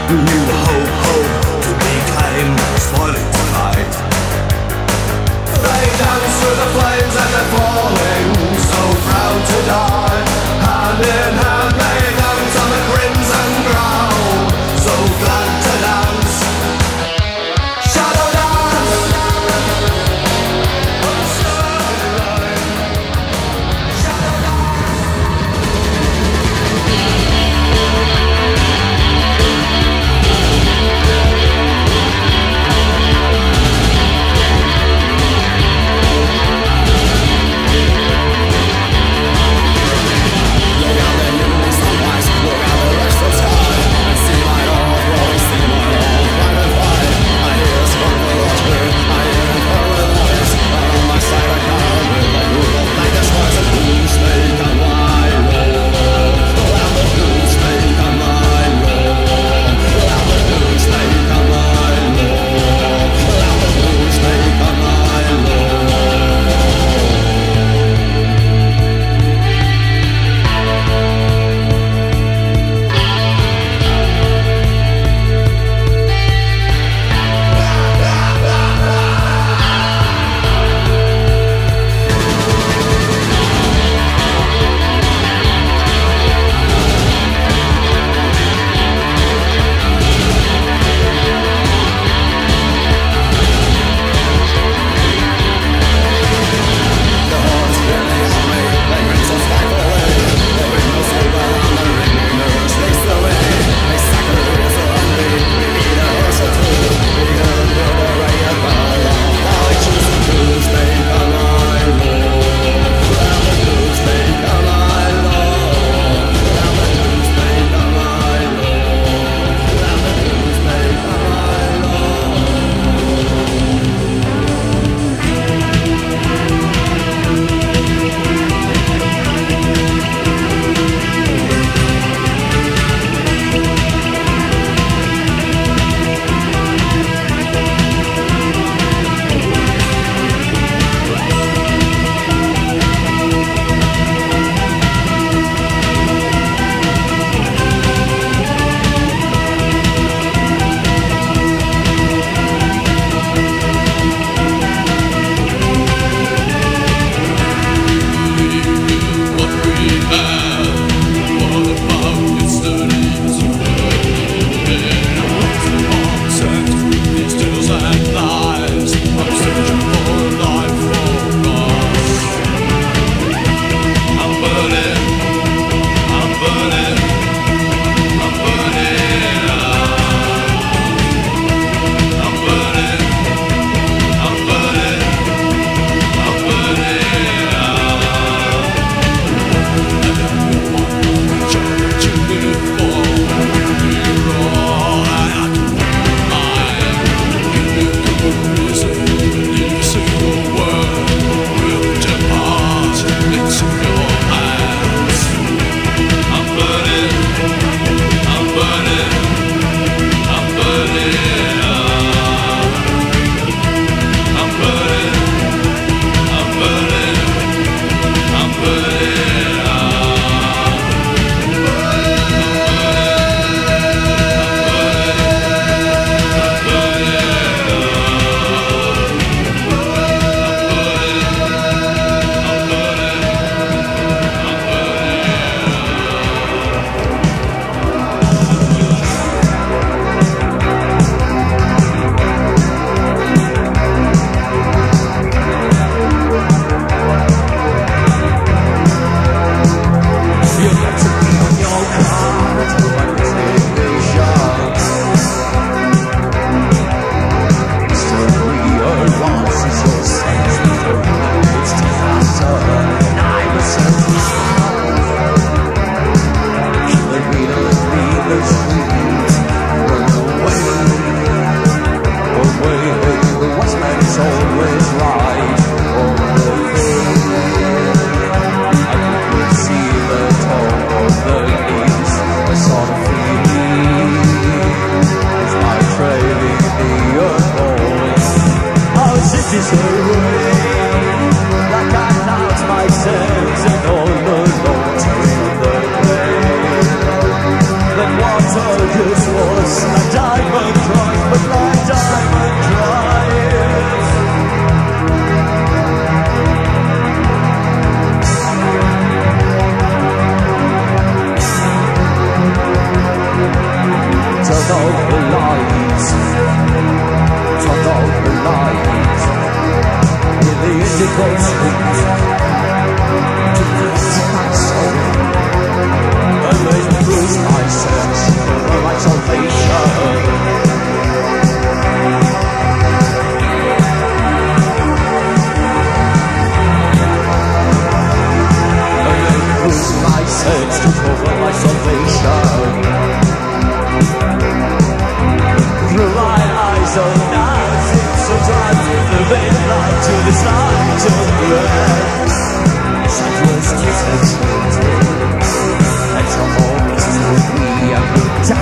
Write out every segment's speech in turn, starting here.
Hope, hope to become spoiling tide. They dance through the flames and they're falling, so proud to die. Hand in hand they dance on the crimson ground, so glad to dance. Shadow dance. Shadow This was light. With the indicator to my soul, and they bruise my search for my salvation. My search to cover my salvation. Through my eyes, oh now seems sometimes the veil light to this light of breath. Shadowless kisses and your always with me every time.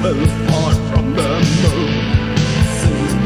will fall from the moon soon.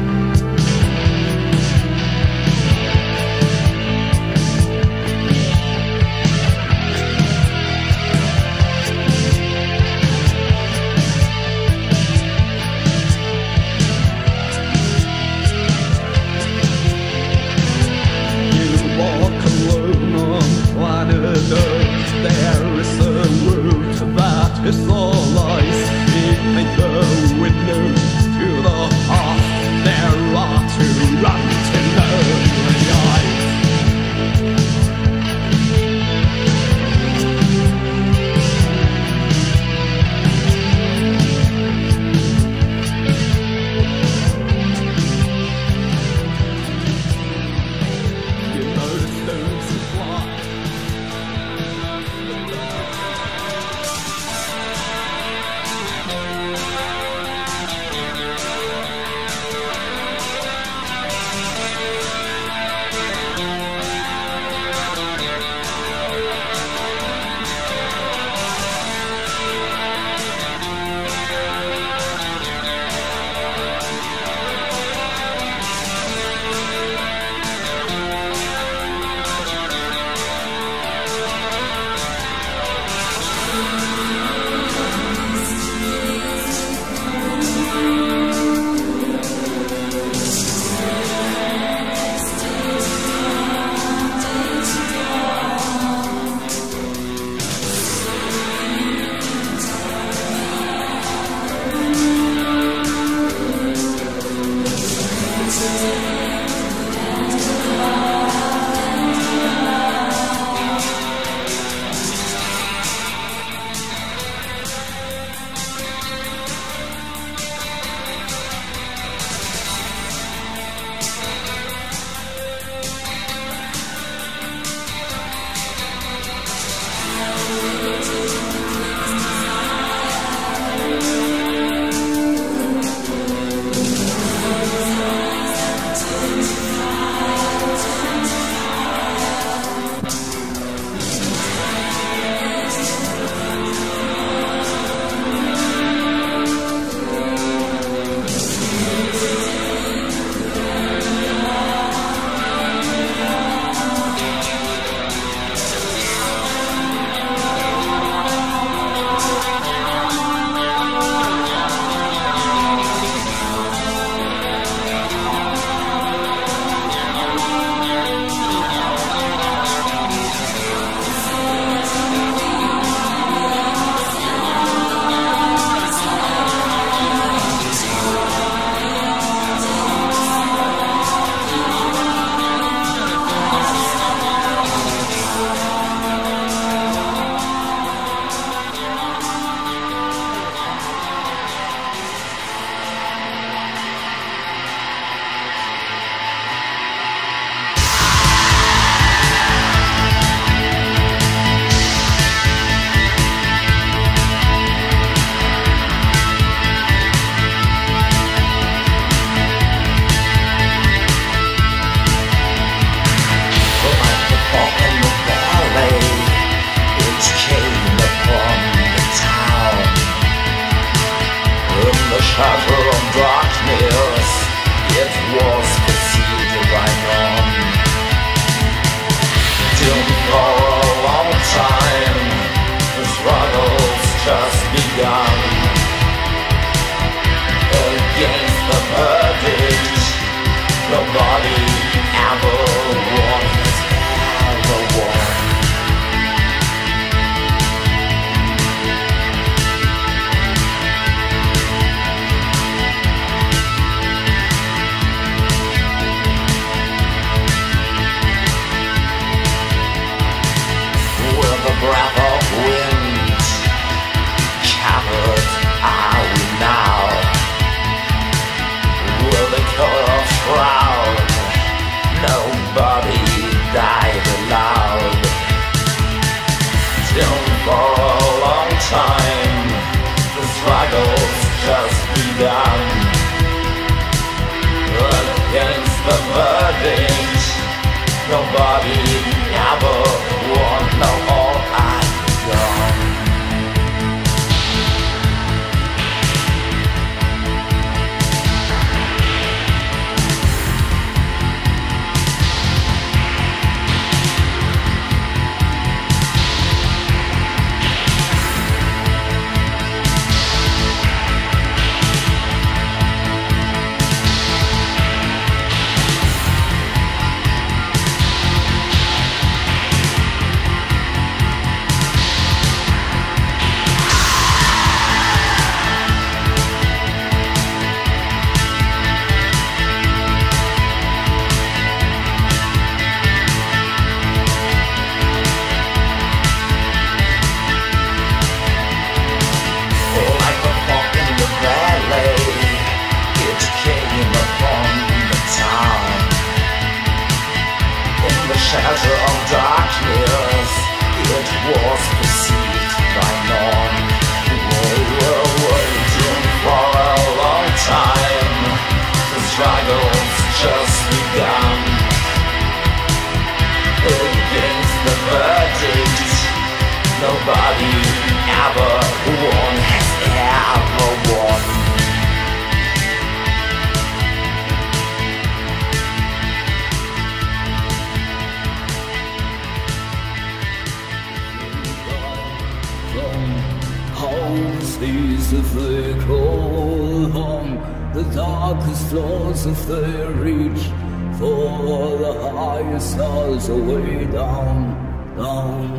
You walk alone on planet Earth. There is a world that is all eyes. Behind the window to the heart, there are two rotten lonely eyes. You know the stones are fly. Shadow of darkness, it was concealed by none. Till for a long time, the struggle's just begun. Against the verdict, nobody ever wants, ever won. Breath of wind, covered are we now? Will the color of shroud, nobody died aloud. Till for a long time, the struggle's just begun. Against the verdict, nobody ever won, no, all I done. struggle's just begun. Against the verdict, nobody ever won, has ever won. These if they crawl on the darkest floors, if they reach for the highest stars, away down, down,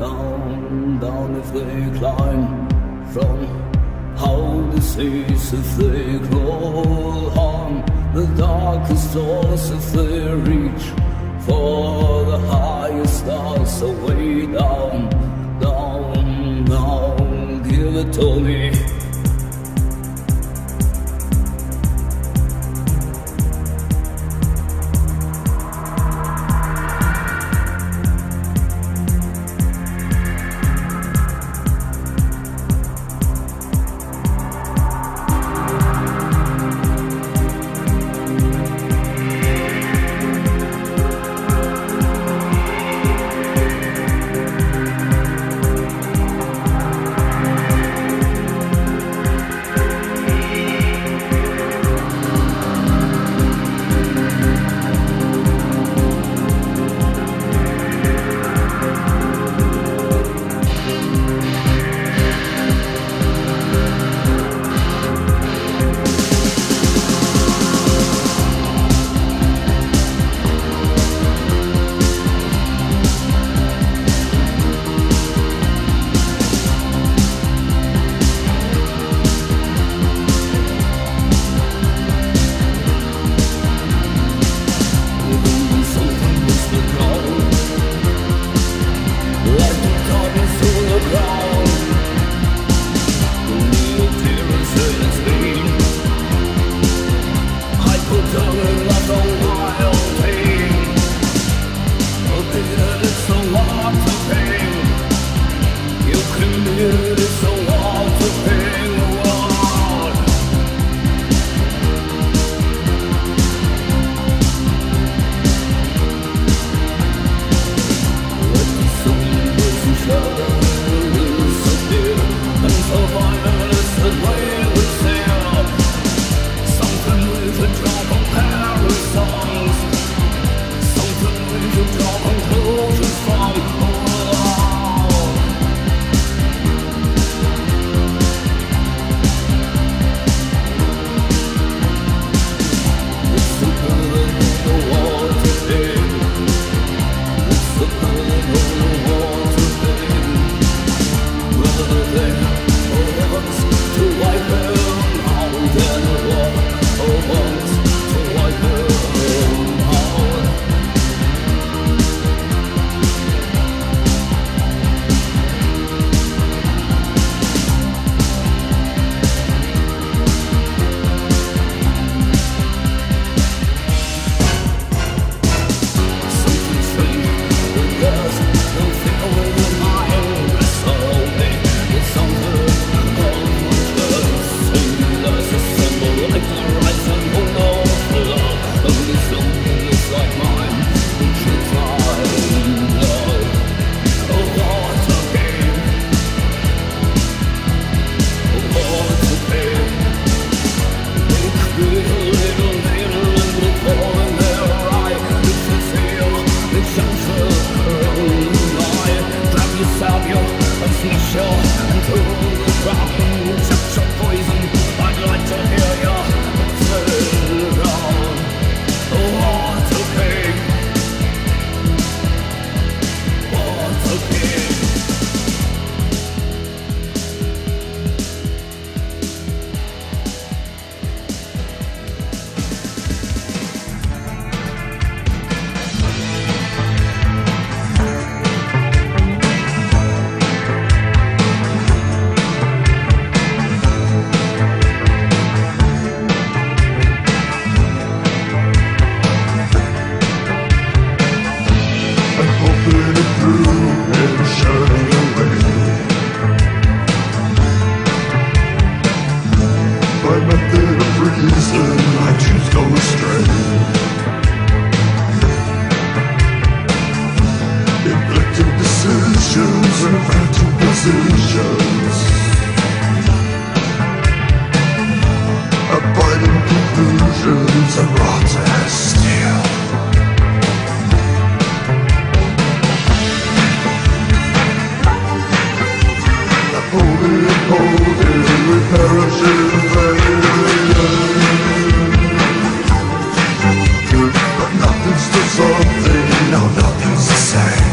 down, down. If they climb from the seas, if they crawl on the darkest floors, if they reach for the highest stars, away down, down, down. Give it to me. reason actions go astray. Inflicting decisions and phantom positions, abiding conclusions and rotten as steel. Holding, we perish in vain. But nothing's still something, no, nothing's the same.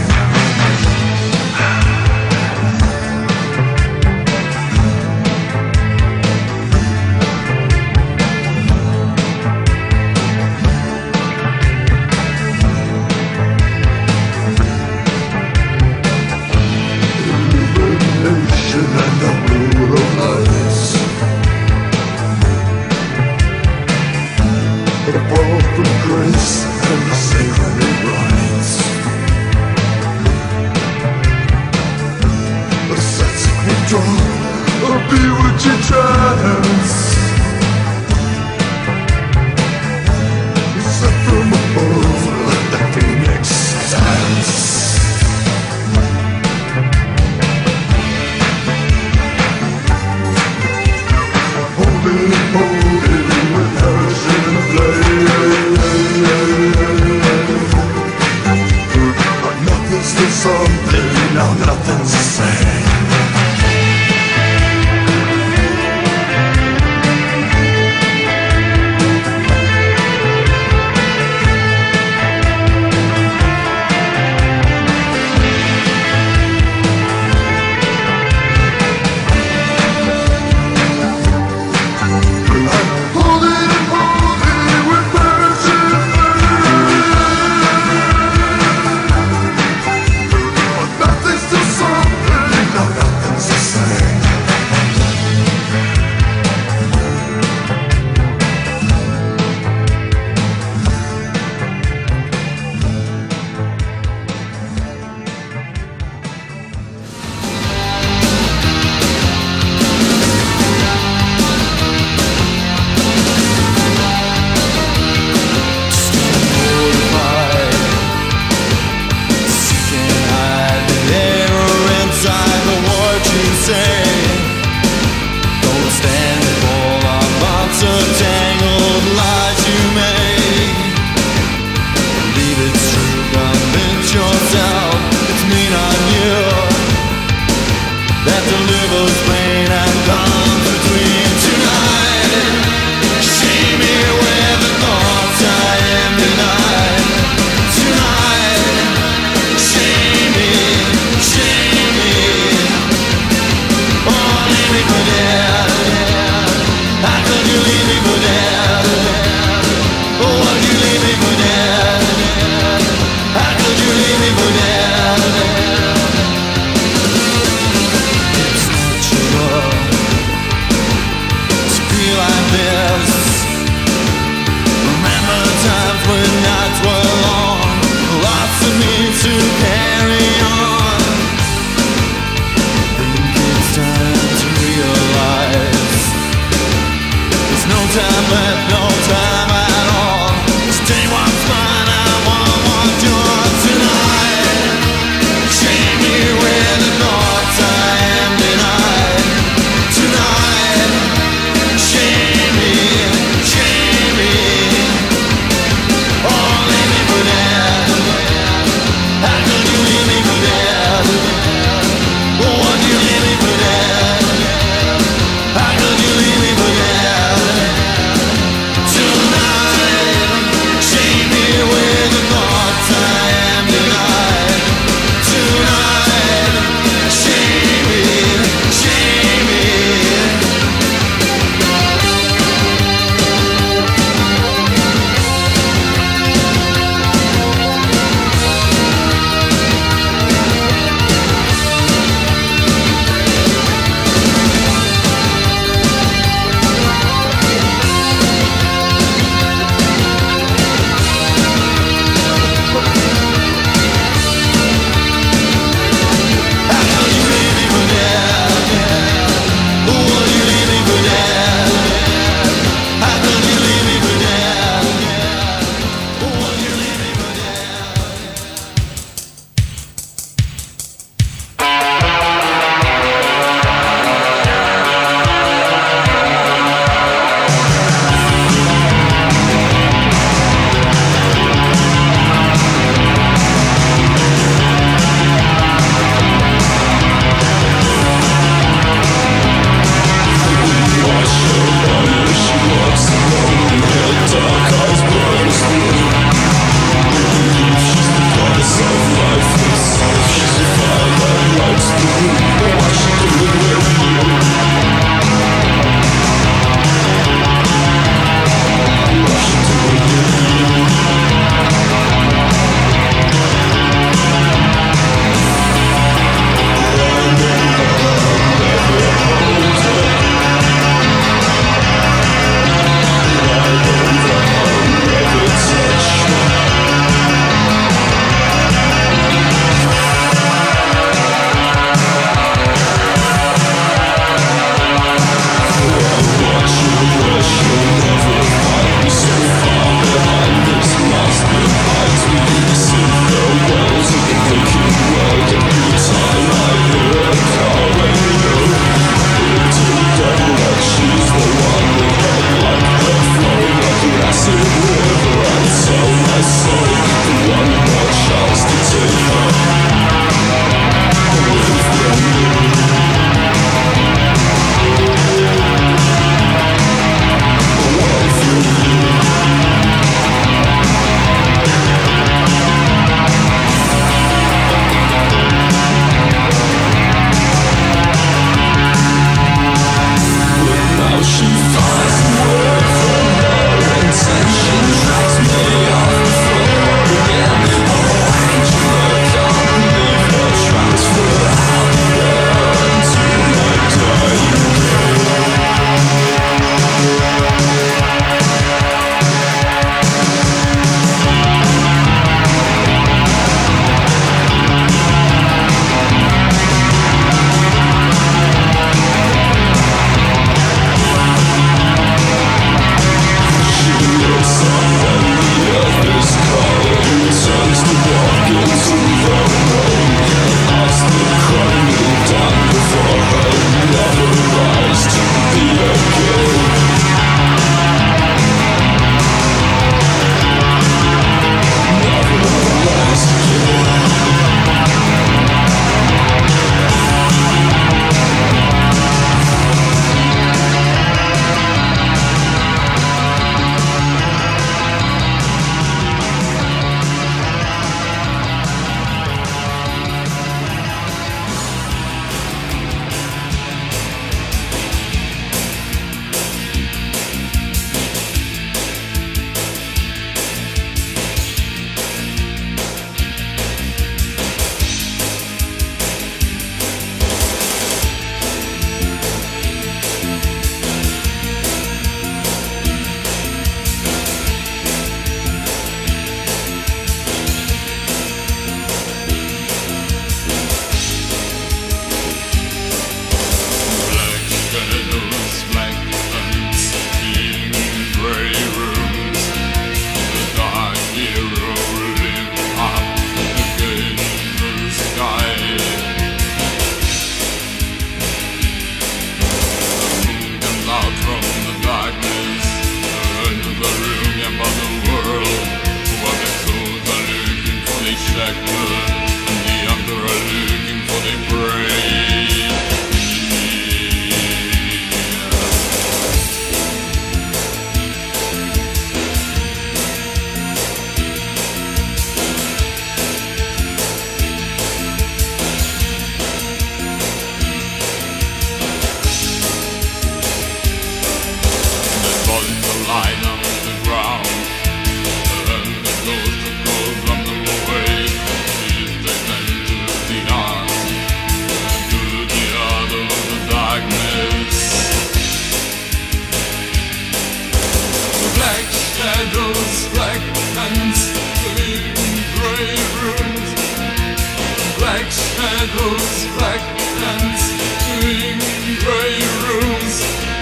shadows, black hands in grey rooms.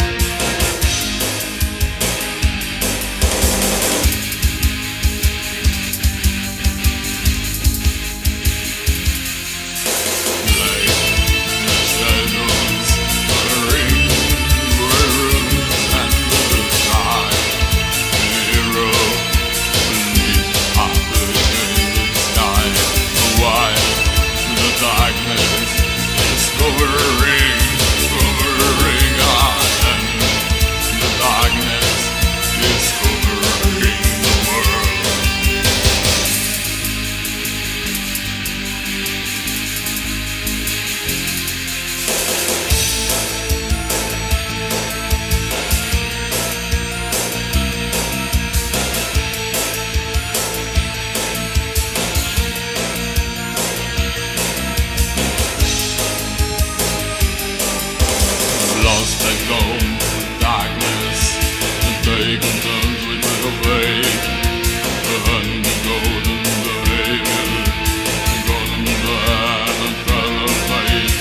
Lost and gone to darkness, the day concerns we took away. The honey golden behavior, golden blood and fellow face.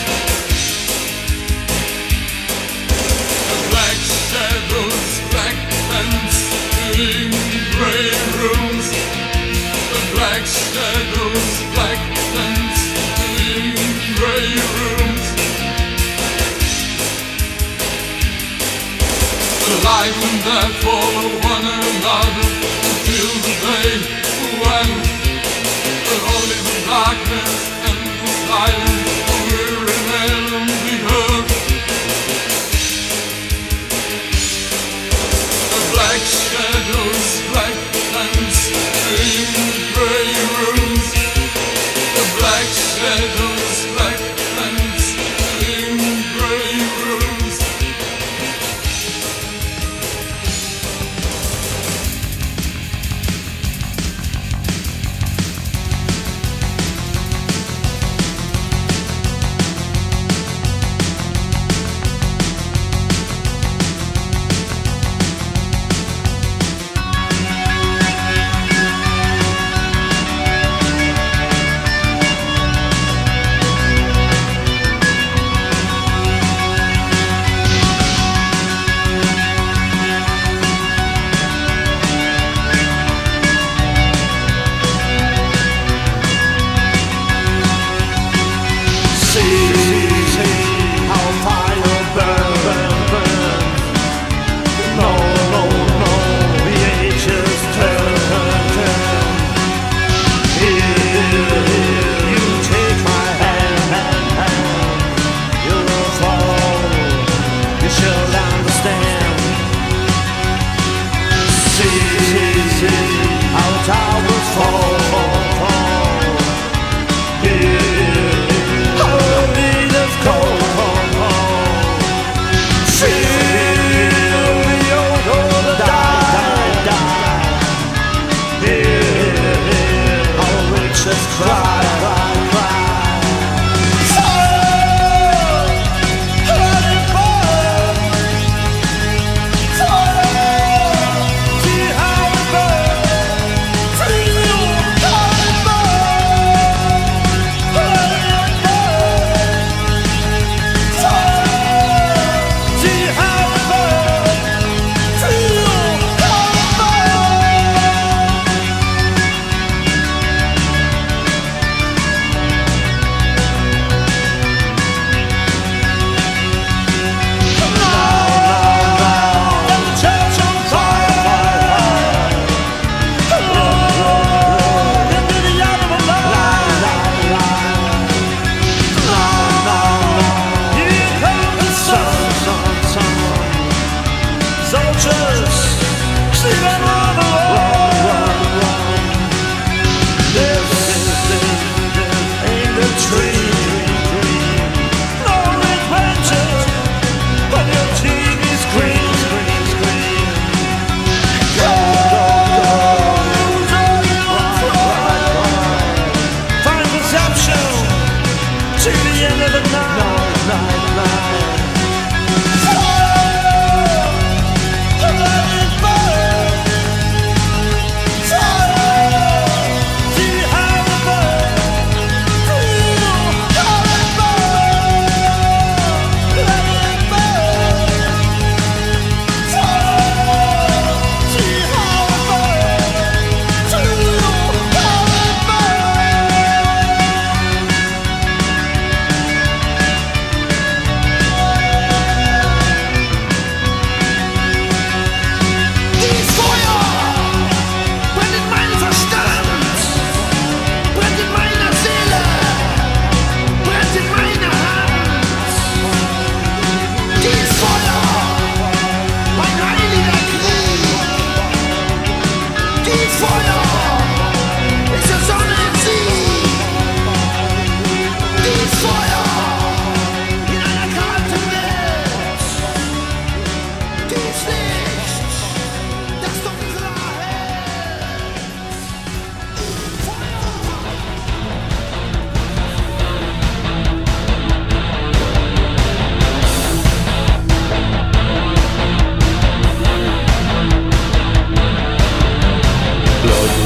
The black shadows, black hands in grey rooms. The black shadows, black hands in grey rooms. Life and death follow one another until the day when only the darkness and the silence will remain on the earth. The black shadows, black hands in grey rooms. The black shadows, black hands in grey rooms.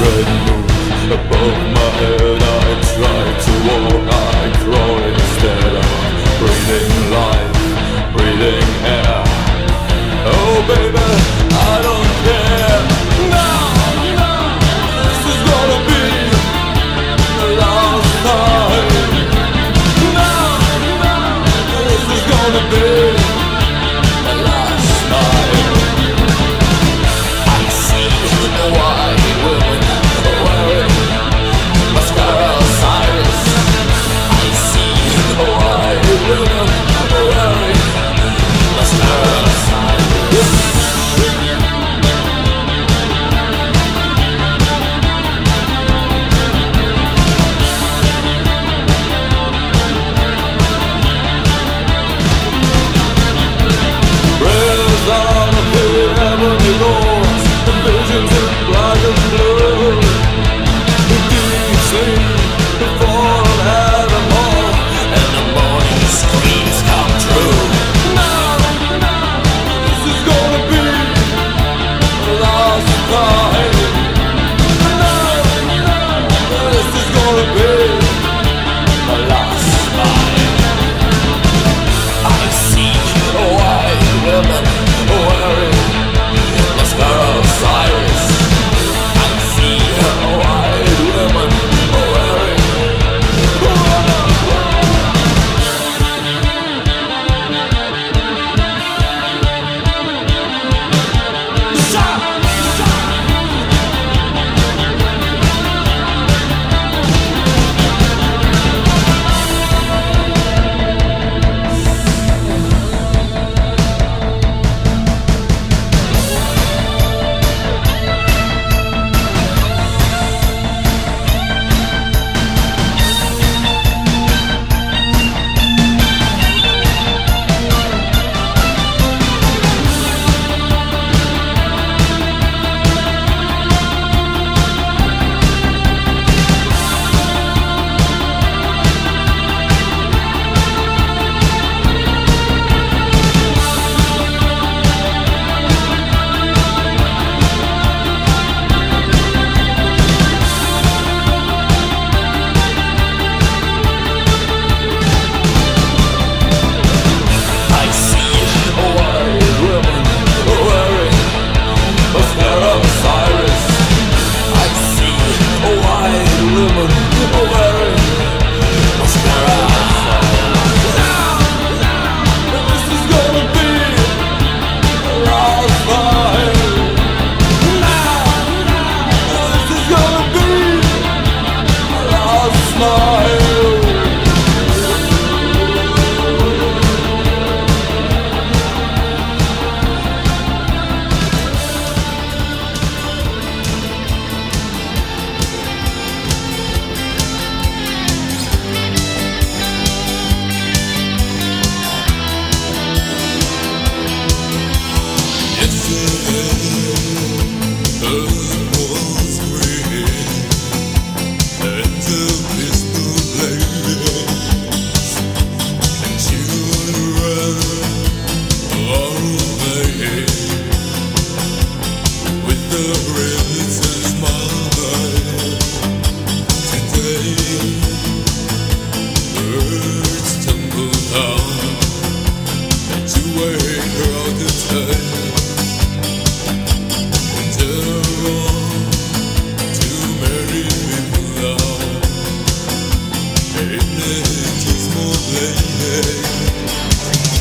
red moon above my head. I try to walk, I crawl instead of breathing life, breathing air. Oh baby, I don't care. No, this is gonna be the last time. No, this is gonna be the last time. I see the white women wearing mascara Cyrus. I see the white women wearing mascara Cyrus. Prayers on the heavenly doors, the visions in black and blue. The deep sleep, the fall of heavenmore, and the morning screams come true. No, this is gonna be the last time. No, this is gonna be the last time. I see white women wearing mascara Cyrus. I see white women wearing.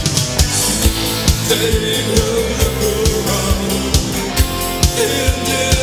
Take a look around in this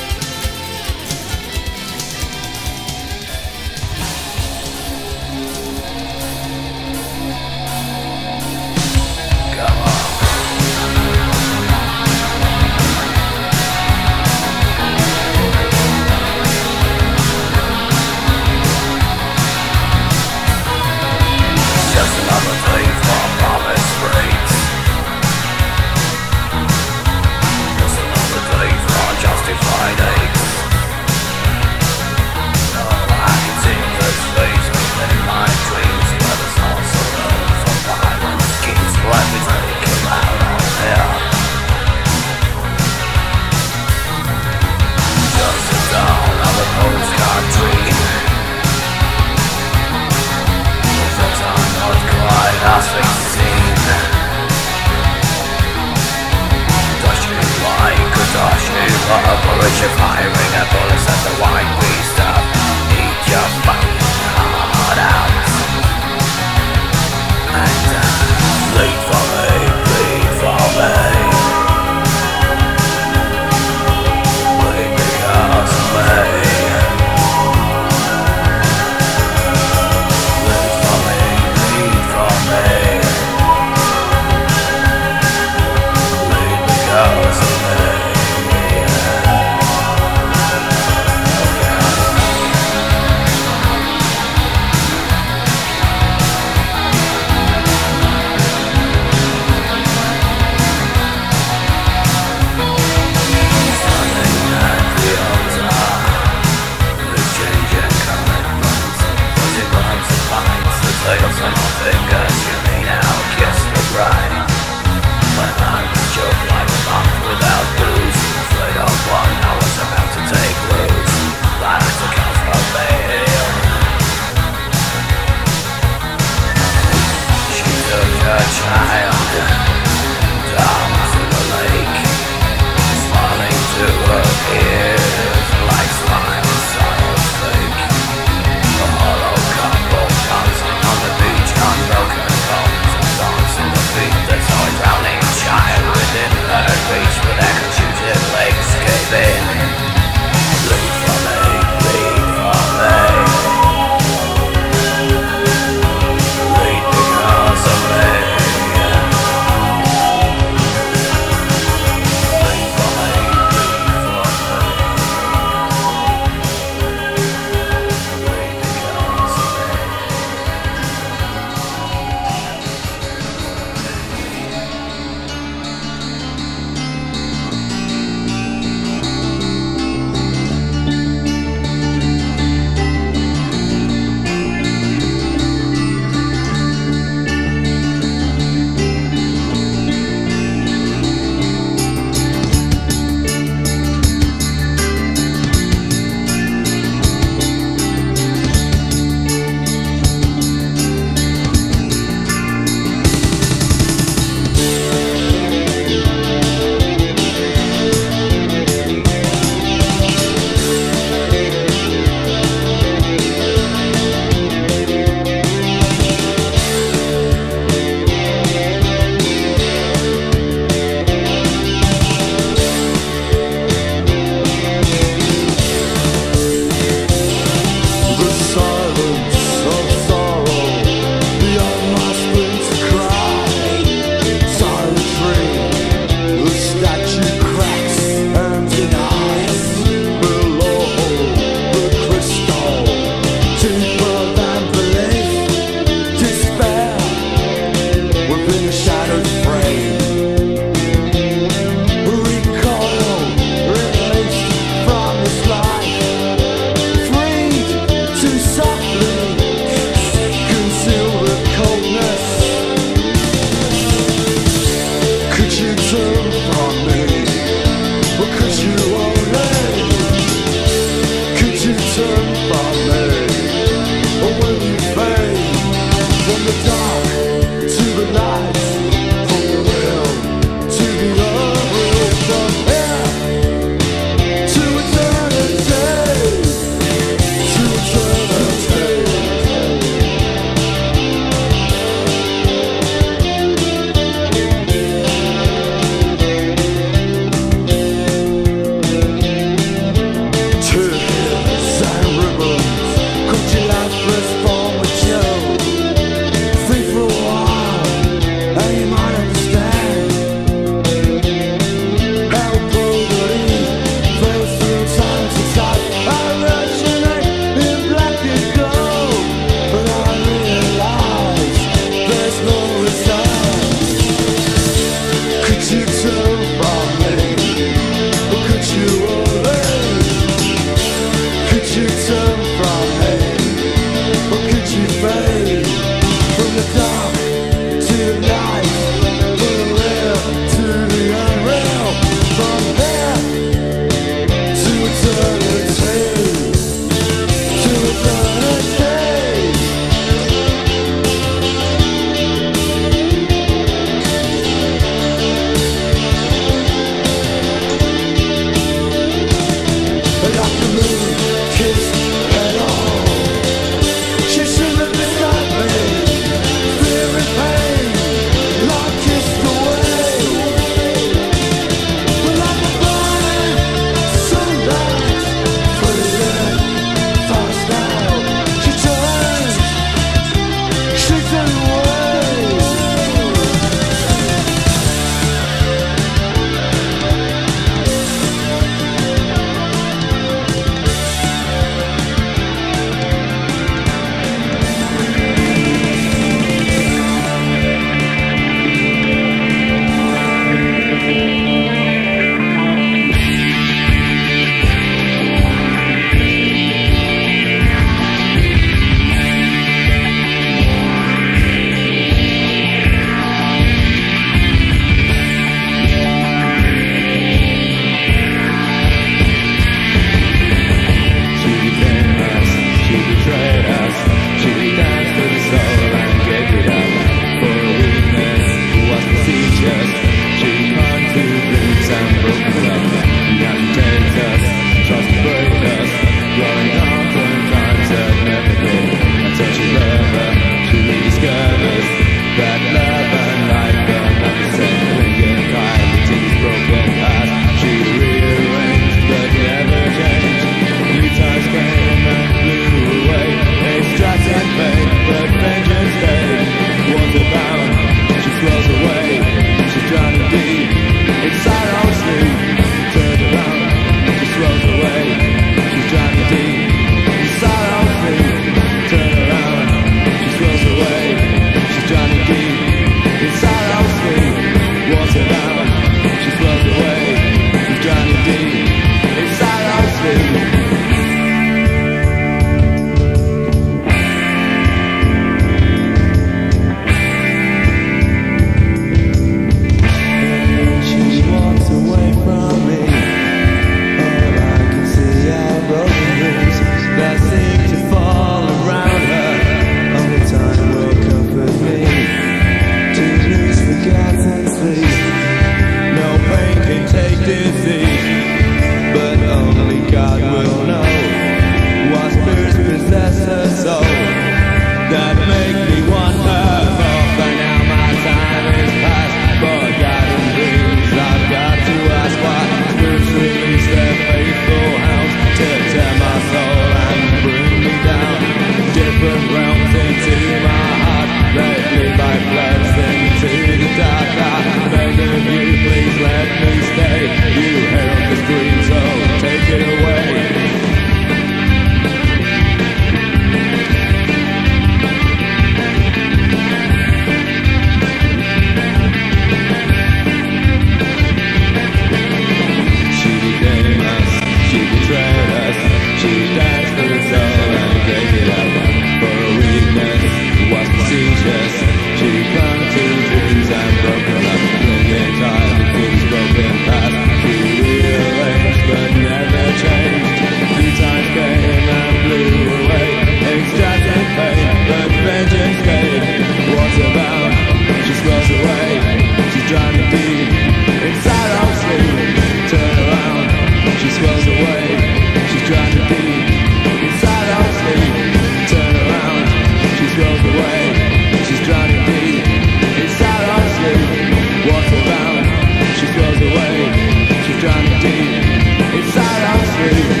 deep inside our street.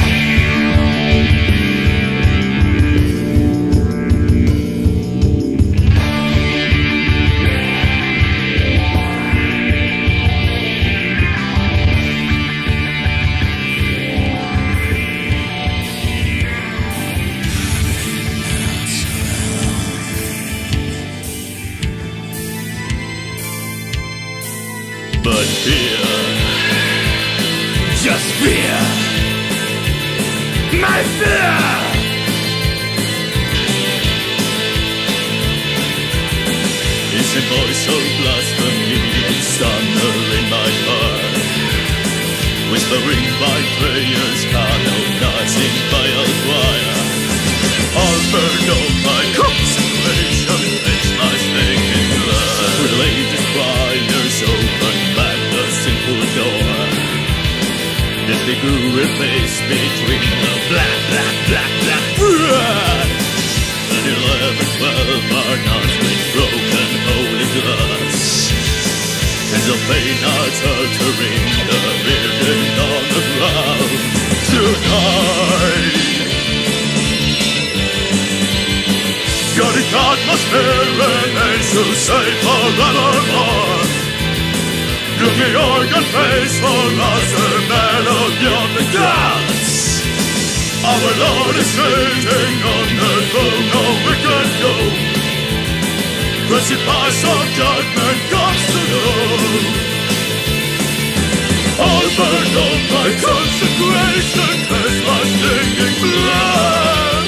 But fear, just fear, my fear. Is a voice of blasphemy, thunder in my heart, whispering my prayers, canonizing by a choir. I'll burn all my consecration, fix my stinking blood. Related choirs open back the sinful door. This figure face between the black blood. And 11, 12 are not with broken holy glass. And the pain are torturing the virgin on the ground tonight. God in atmosphere and angels say forevermore. Gloomy organ face for us, the melody of the gods. Our Lord is sitting on the throne of wicked doom. Precipice of judgment comes to know. All burned on by consecration, as my stinging blood.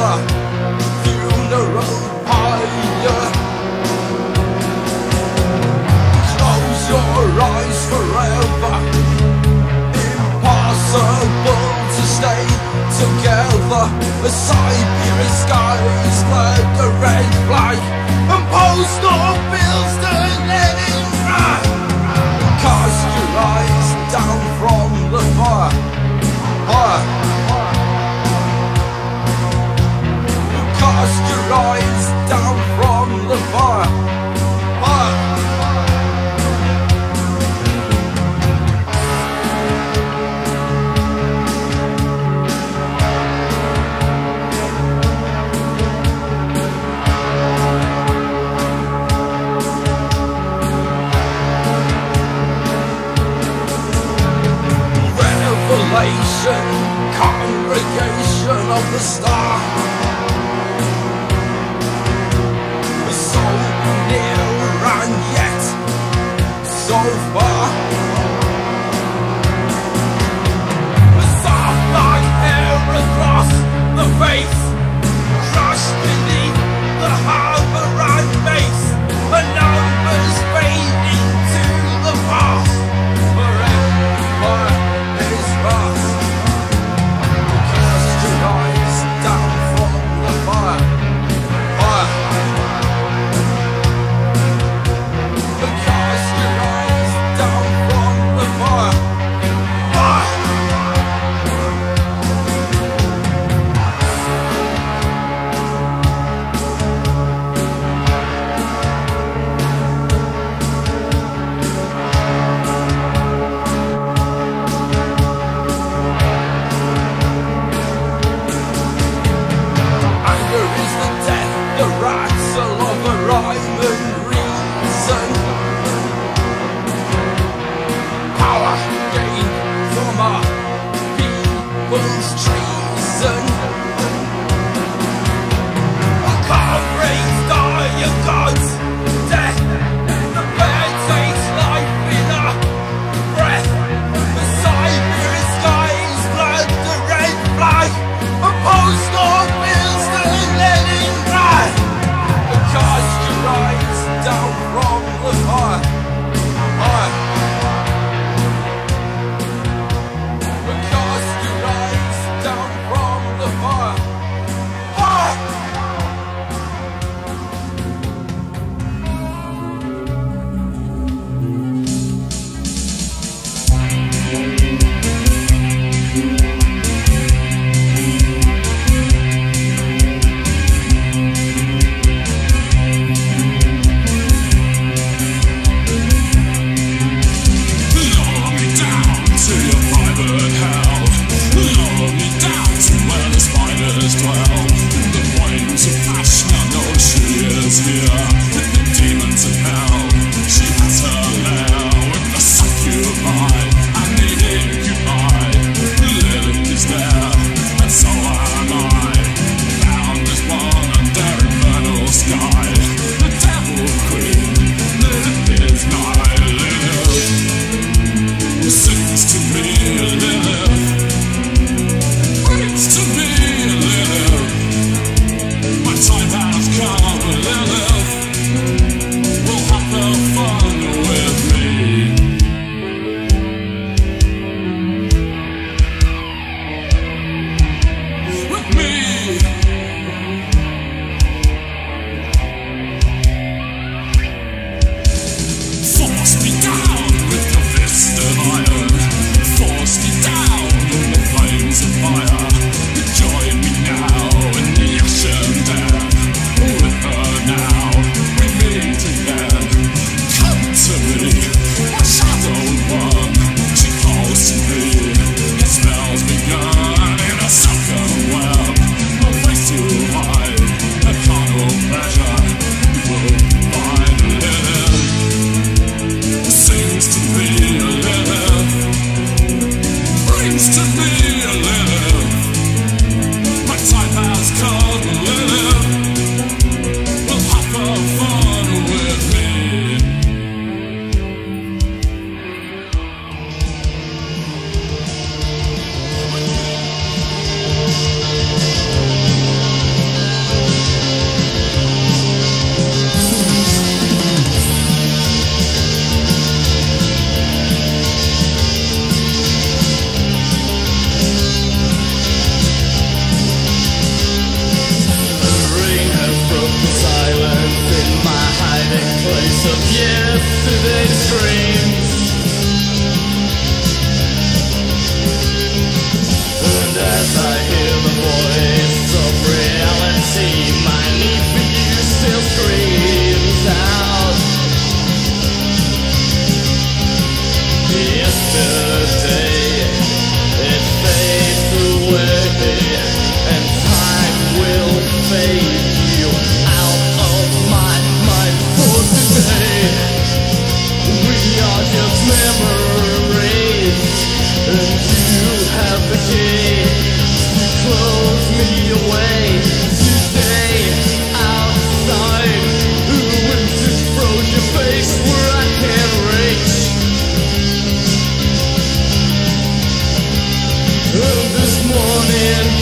the funeral pyre. Close your eyes forever. Impossible to stay together. The Siberian skies like a red flag, and postal bills to Leningrad. Cast your eyes down from the fire. Cast your eyes down from the fire. Revelation, congregation of the star. So near and yet so far. Soft like hair across the face, crushed beneath the harbor and base. The numbers fade into the past, forever is past. Cast your eyes down from the fire. Cast your eyes down from the fire. Anger is the death, the rattle of a rhyme and reason. Power gained from our people's treason. Comrades die of God's death. The bear takes life in a breath. The Siberian skies blood the red flag. A postal bills to Leningrad. Cast your eyes down from the fire. Cast your eyes down from the fire. Lower me down to your private hell. Lower me down to where the spiders dwell. The flames of passion, I know she is here. The demons of hell, she has her lair. With the succubi and the incubi, Lilith is there, and so am I. Bound as one under infernal sky. The devil queen, Lilith is nigh. Lilith sings to me, Lilith. Brings to me, Lilith. My time has come, Lilith. We'll have the fun with me. With me. Force me down with your fist of iron. Force me down in the flames of fire. Join me now in the action there. With her now, we meet again. Come to me, my shadowed one. She calls to me, it smells begun in a silken web. No place to hide, a carnal pleasure will find Lilith. Sings to me, Lilith. Brings to me, Lilith. My time has come, Lilith. We'll have the fun with me.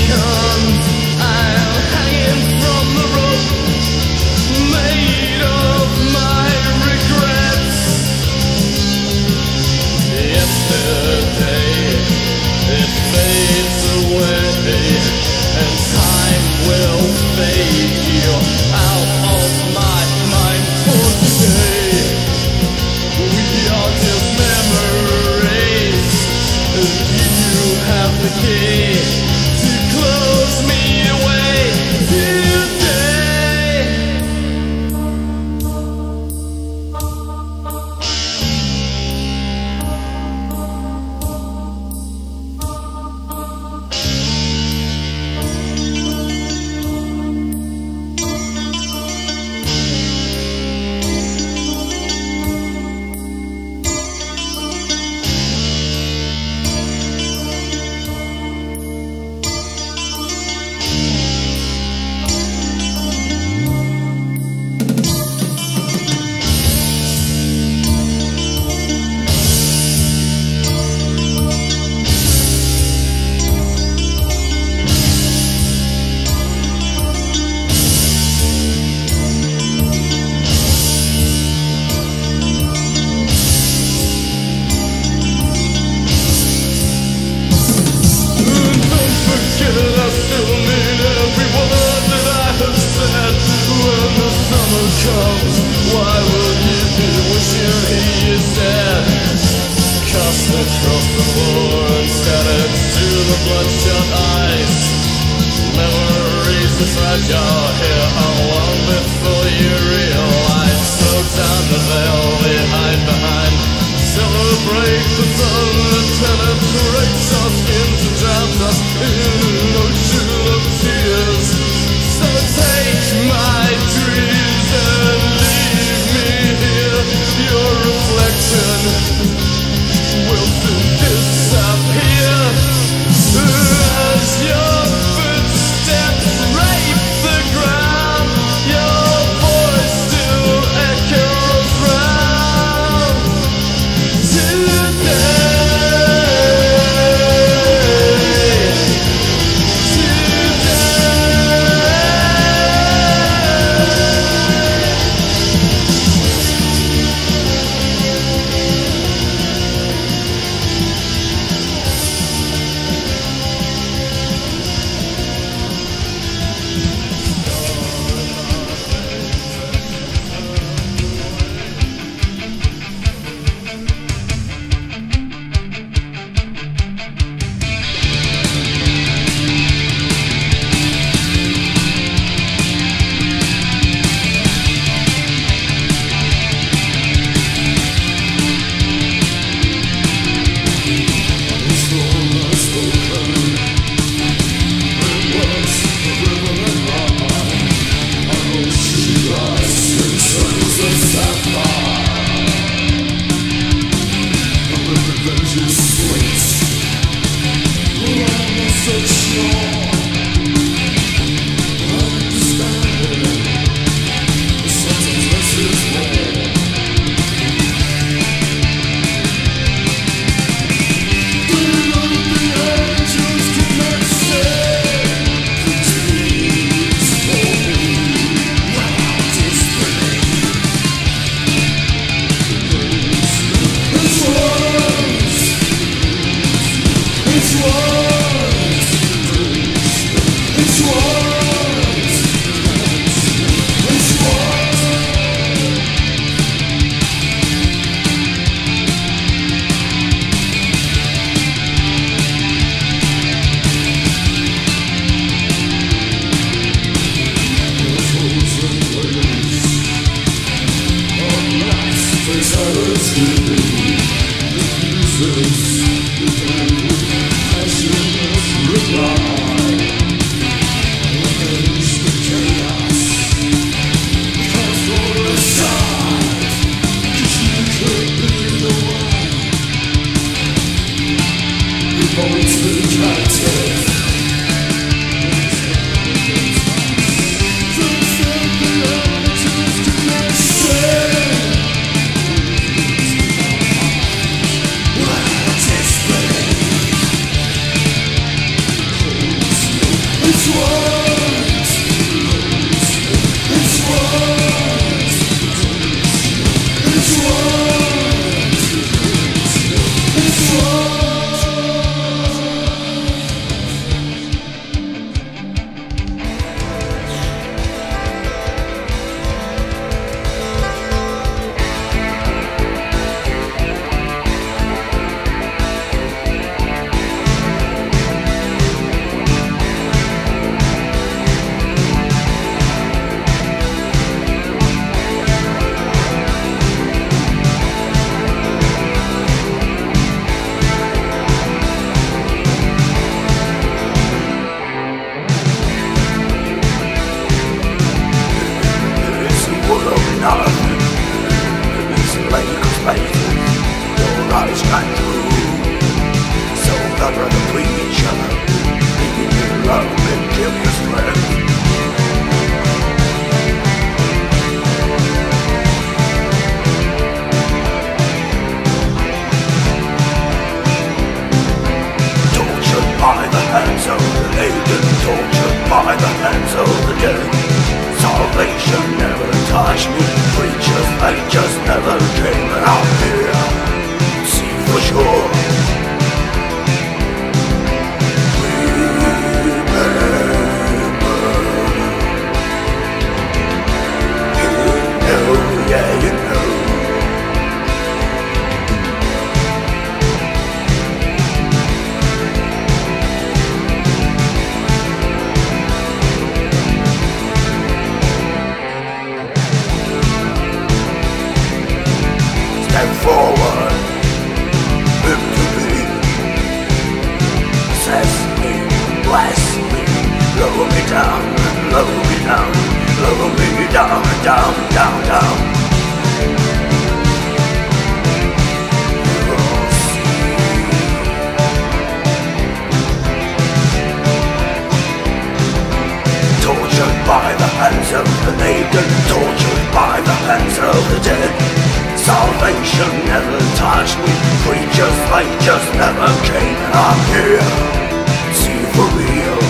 comes. I'm hanging from the rope, made of my regrets. Yesterday, it fades away, and time will fade you out of my mind for today. We are just memories, and you have the key to close me away today. Comes, why will you be wishing he is dead? Cast across the floor and scattered to the bloodshot eyes. Memories are fragile here how long before you realize. So down the veil we hide behind. Celebrate the sun that penetrates our skins and drowns us in an ocean of tears. So take my dreams and leave me here. Your reflection will soon disappear as your footsteps rape the ground. Your voice still echoes round today. Silence, the pieces, the passion. I just never came and I'm here. See for real.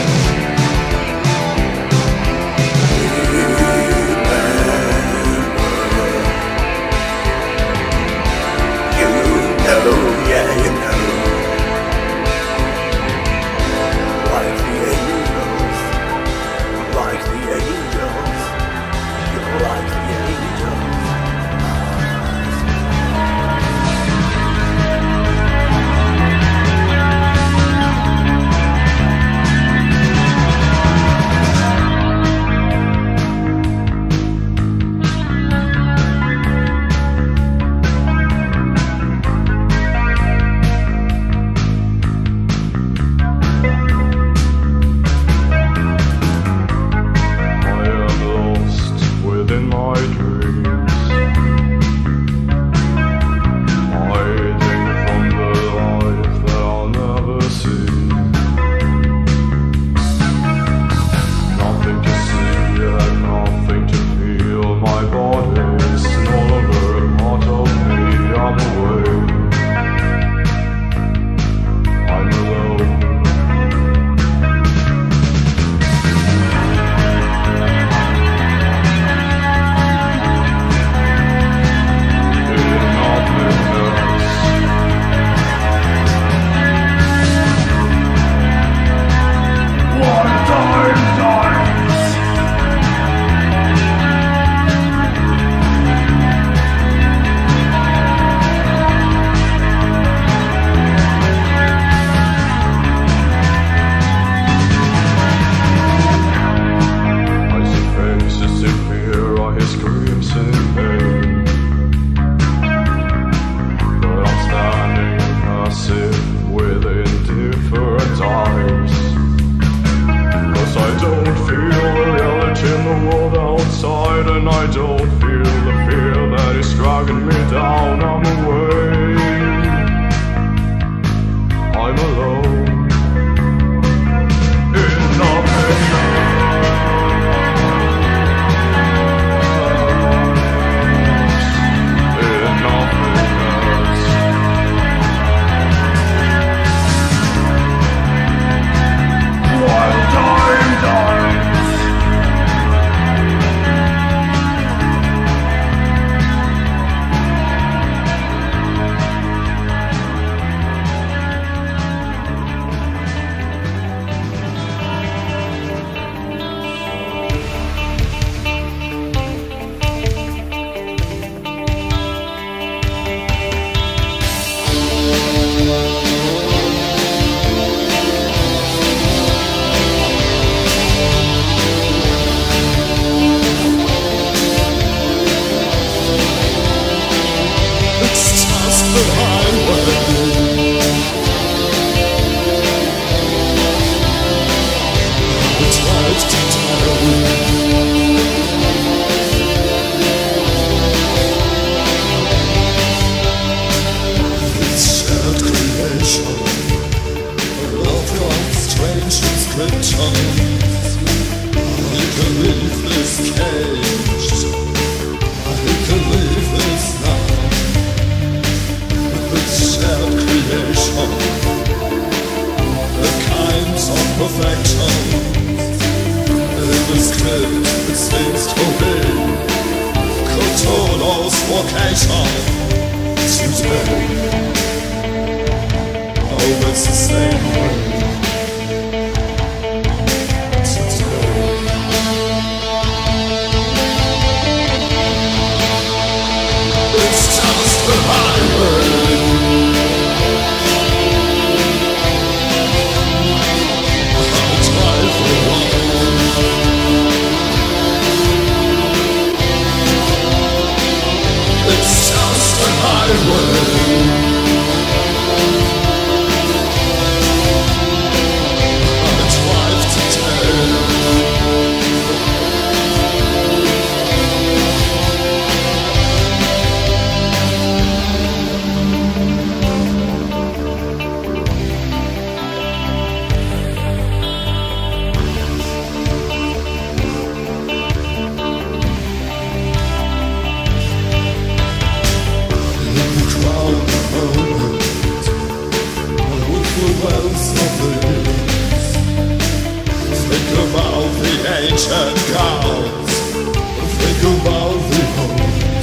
sense of this. Think about the ancient gods. Think about the old.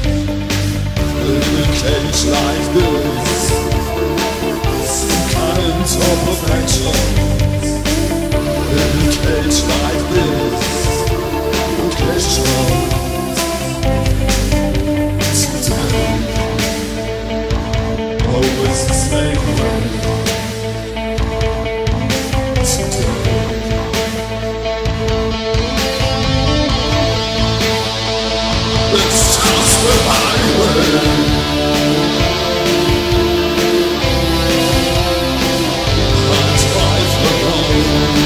In a cage like this, some kind of perfection. In a cage like this, occasion. Always the same way. It's just the highway. I drive alone.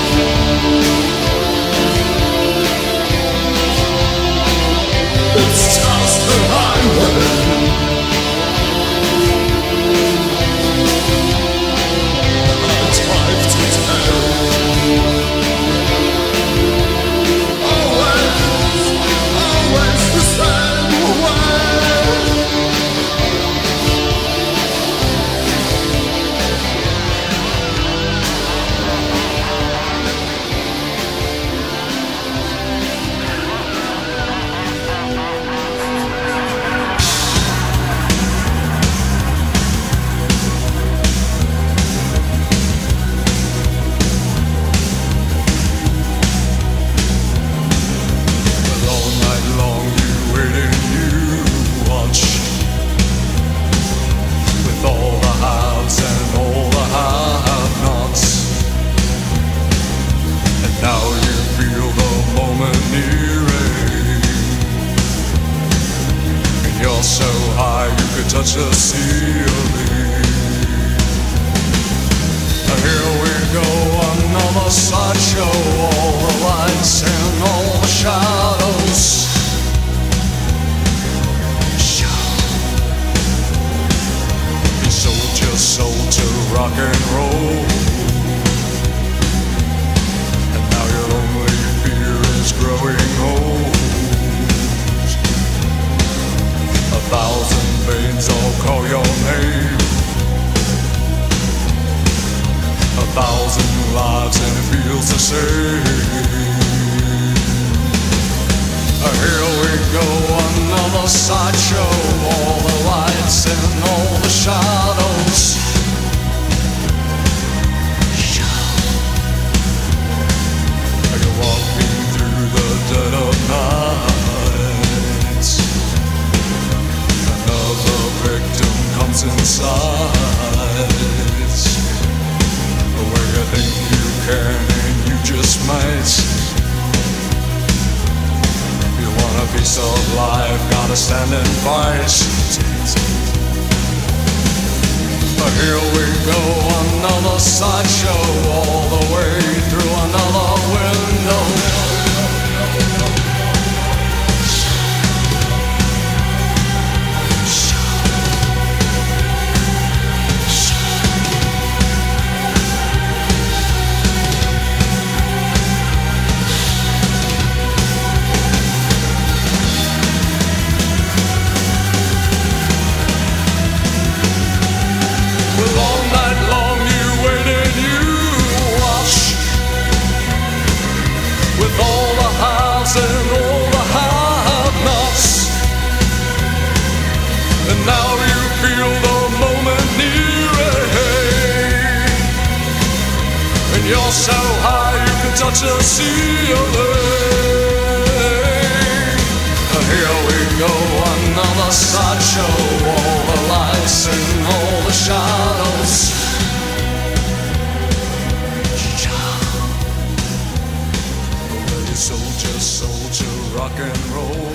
It's just the highway. Touch the ceiling. Here we go, another sideshow. All the lights and all the shadows. You sold your soul to rock and roll, and now your only fear is growing old. 1,000 veins all call your name. 1,000 lives and it feels the same. Here we go, another sideshow. All the lights and all the shadows. You're walking through the dead of night. Another victim comes inside, where you think you can and you just might. You want a piece of life, gotta stand and fight. But here we go, another sideshow. All the way through another window. You're so high you can touch the ceiling. And here we go, another sideshow. All the lights and all the shadows. Well, you sold to rock and roll.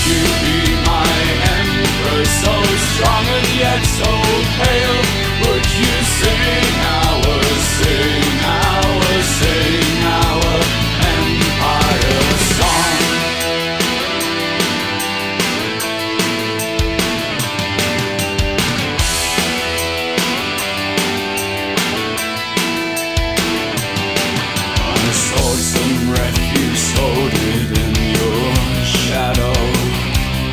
you be my empress, so strong and yet so pale? Would you sing our empire song? I sought some refuge, so did in your shadow.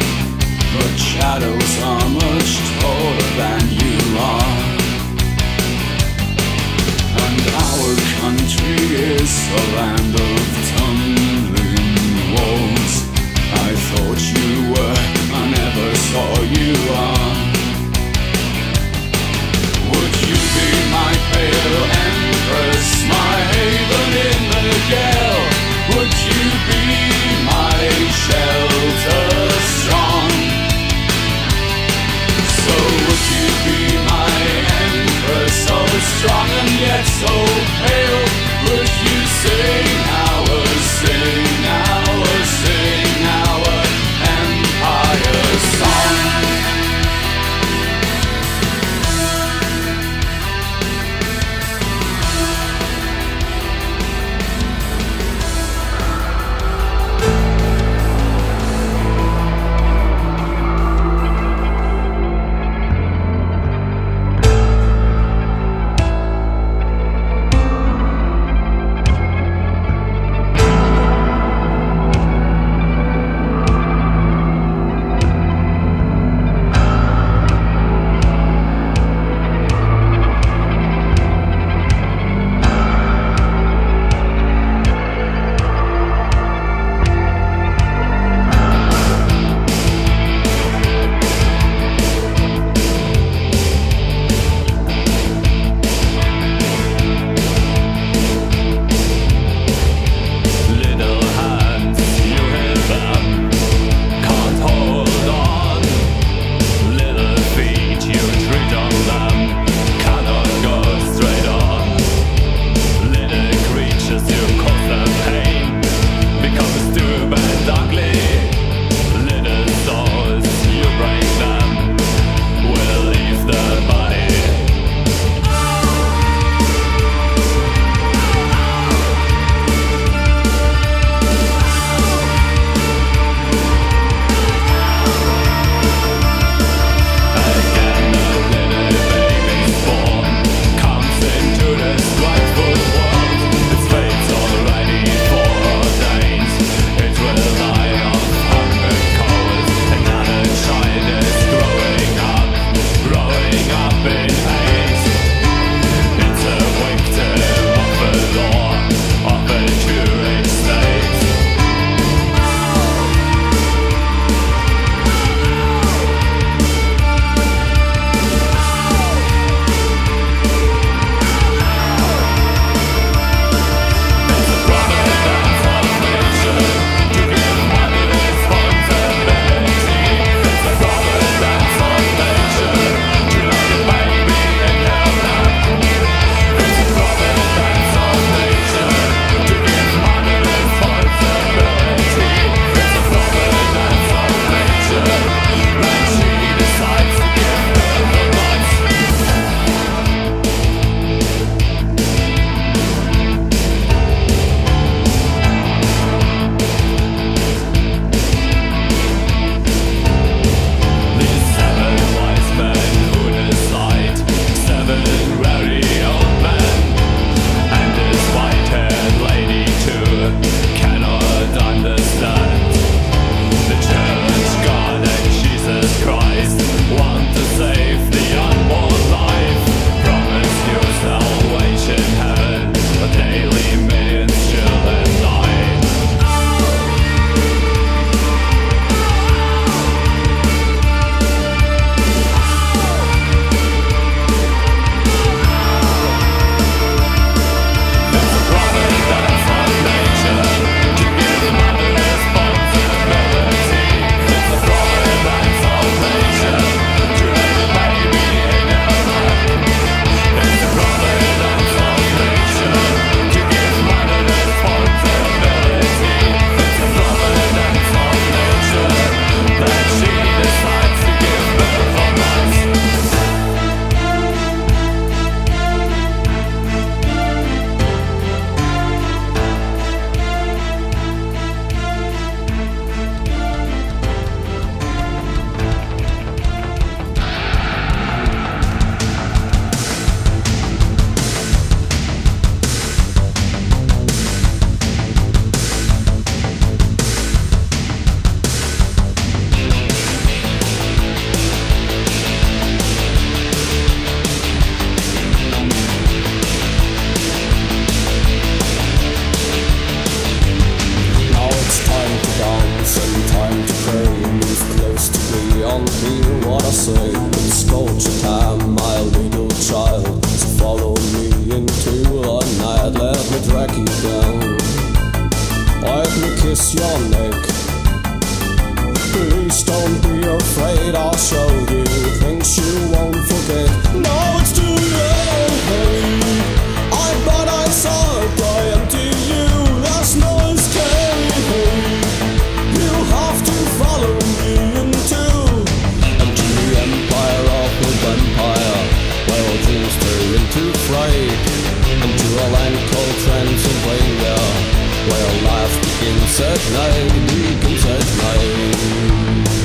Please don't be afraid, I'll show you things you won't forget. Now it's too late. I bet I suck, I empty you, there's no escape. You have to follow me into the empire of the vampire, where all dreams turn into fright. Into a land called Transylvania, where life begins at night, begins at night.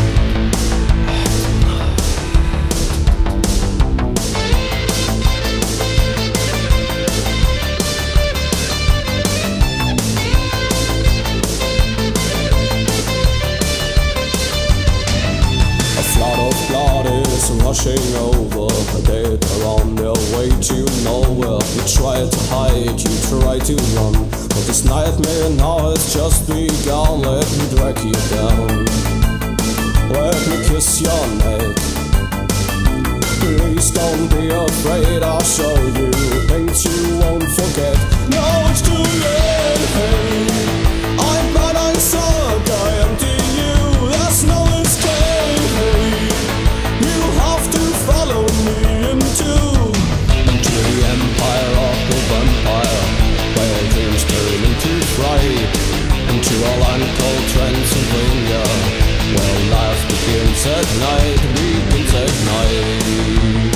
A flood of blood is rushing over. The dead are on their way to nowhere. You try to hide, you try to run, but this nightmare now has just begun. Let me drag you down, let me kiss your neck. Please don't be afraid, I'll show you things you won't forget. Now it's too late. I bet I suck, I empty you, there's no escape. You have to follow me into the empire of the vampire, where dreams turn into fright. Into a land called Transylvania, where life begins at night, begins at night.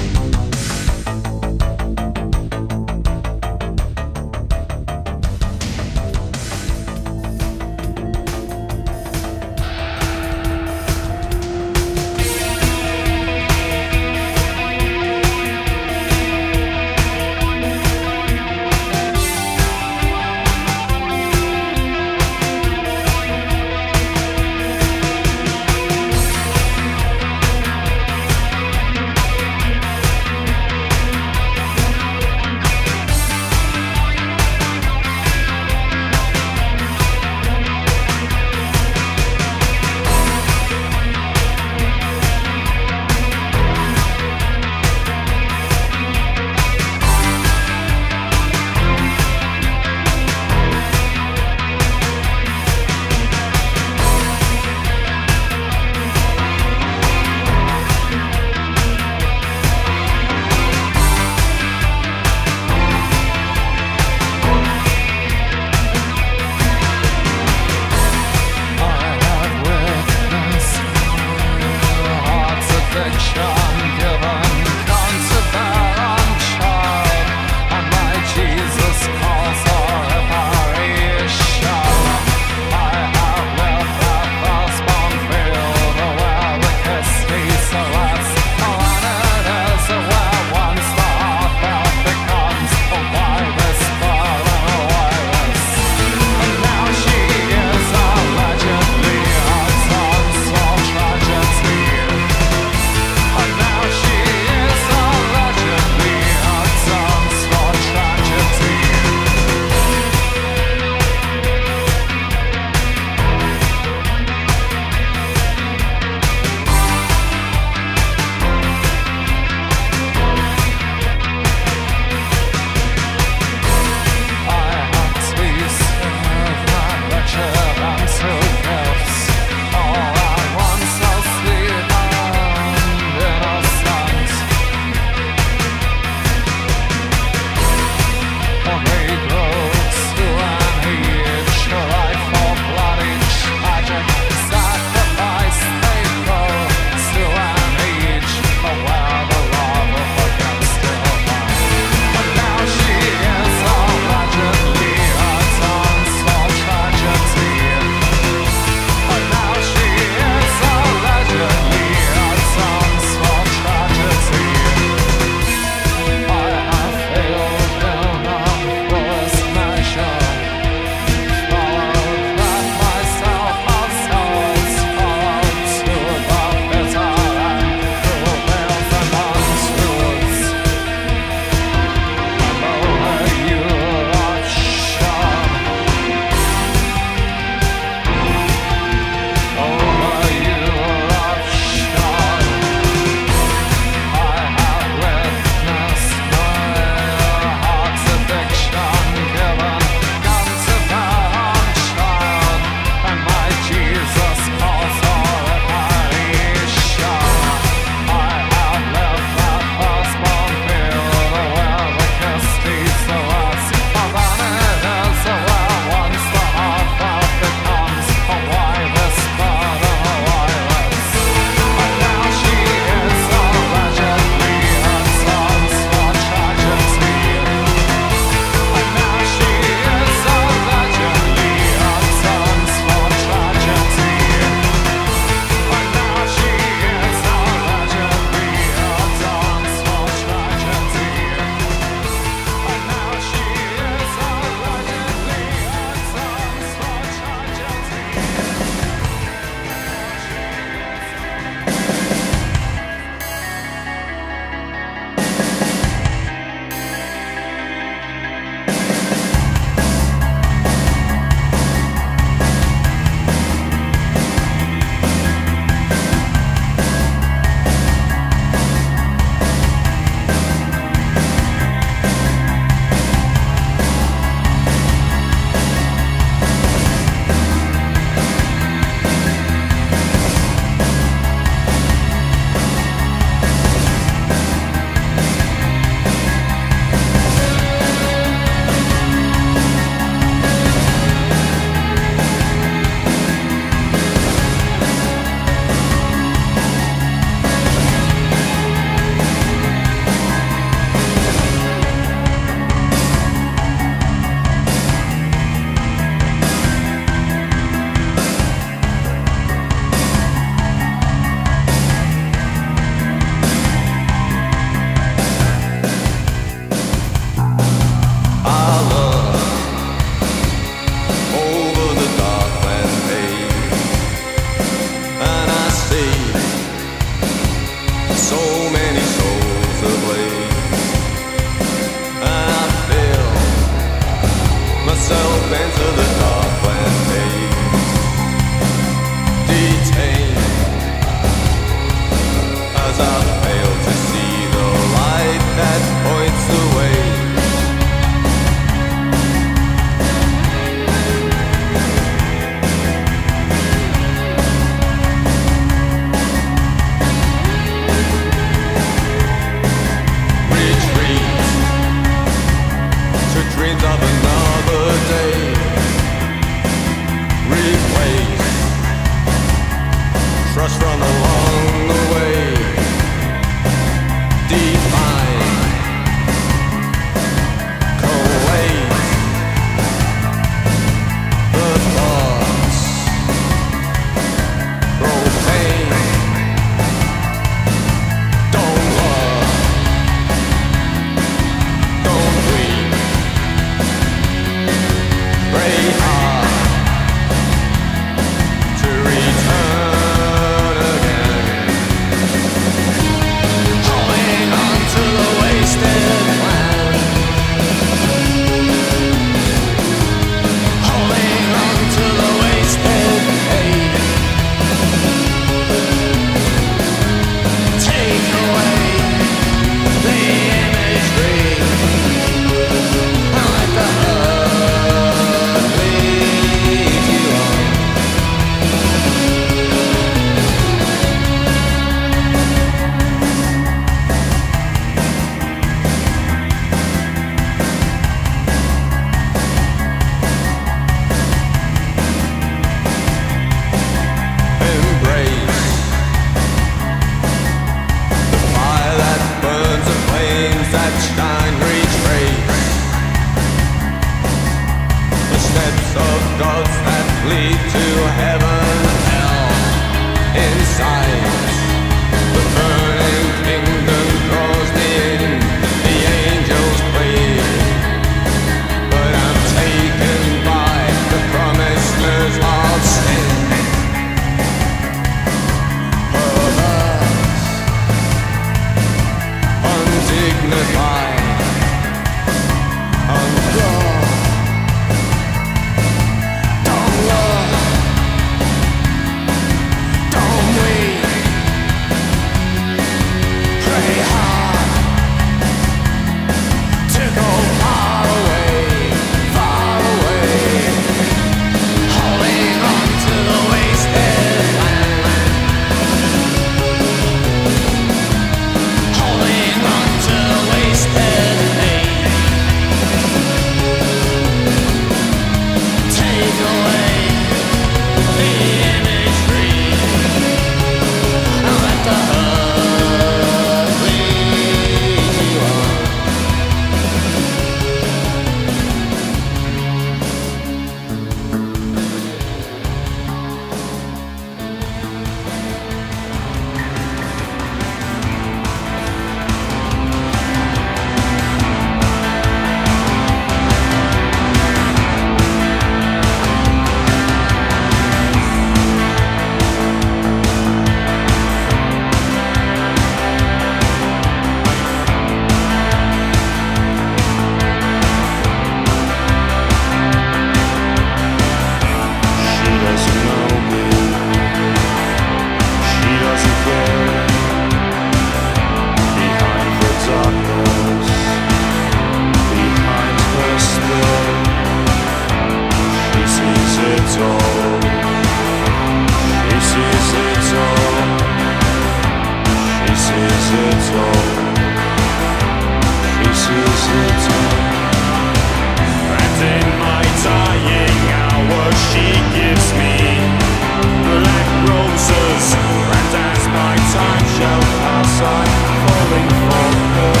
it all. She sees it all. And in my dying hour she gives me black roses. And as my time shall pass I'm falling for her.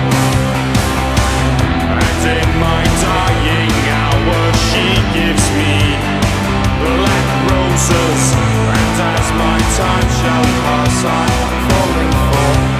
And in my dying hour she gives me black roses. And as my time shall pass I'm falling for her.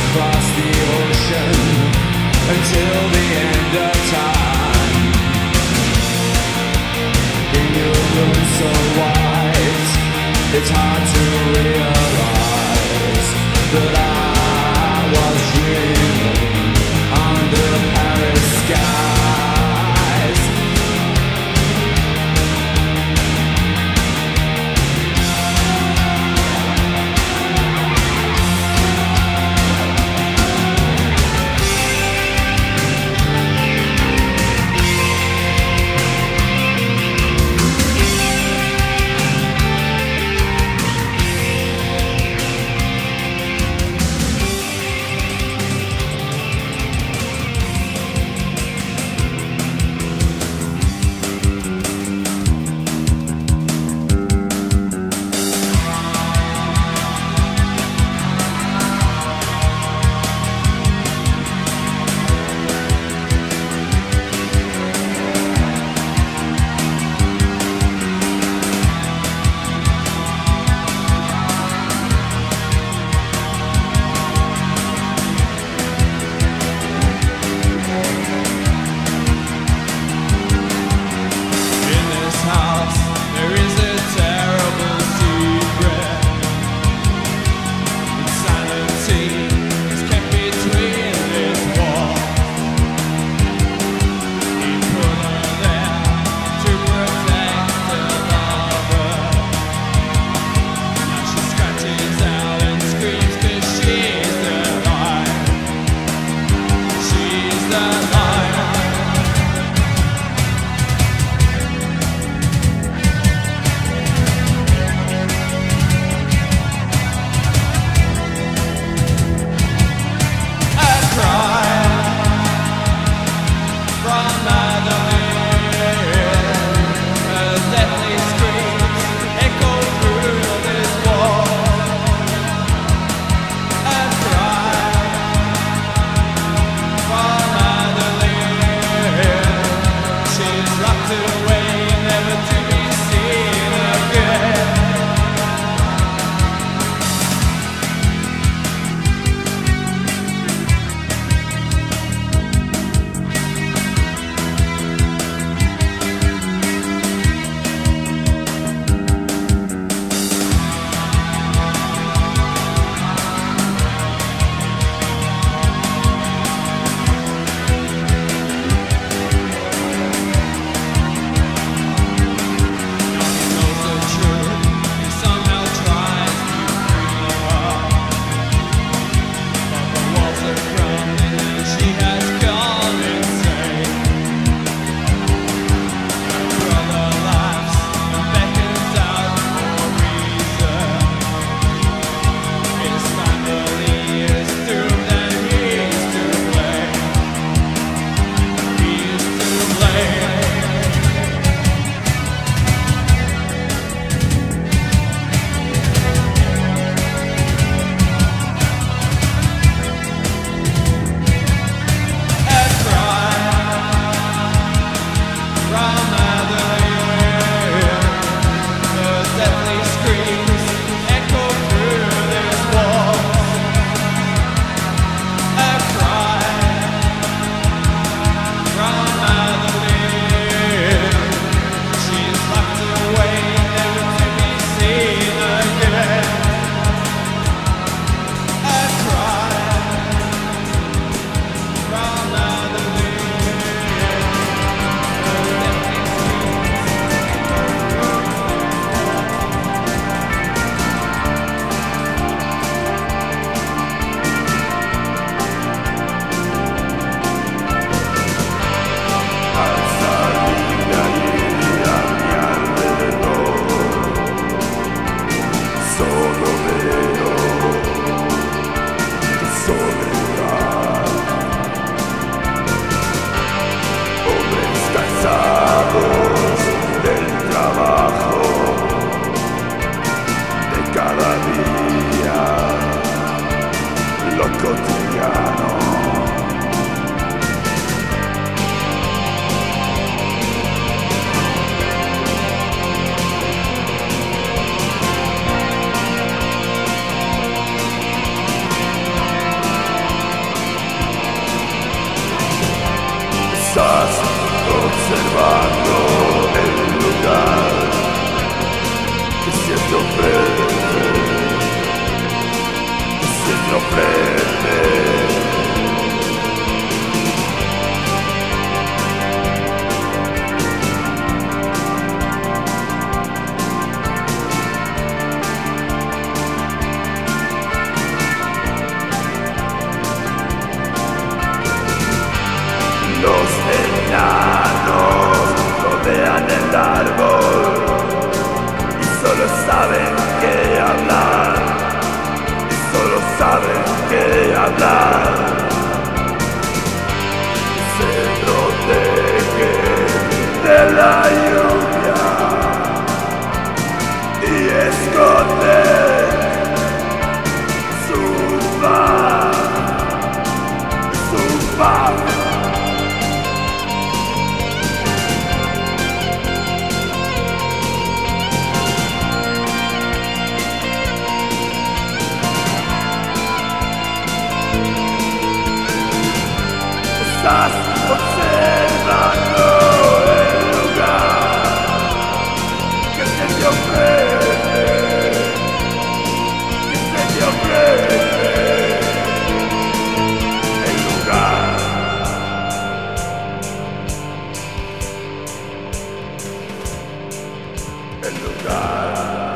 across the ocean until the end of time. In your room so white, it's hard to realize that I was dreaming under Paris skies. te ofrece. Los enanos rodean el árbol y solo saben que hablar, y solo saben que hablar. Se protegen de la lluvia y esconden su paz. Estás observando el lugar que se te ofrece, que se te ofrece, el lugar. El lugar.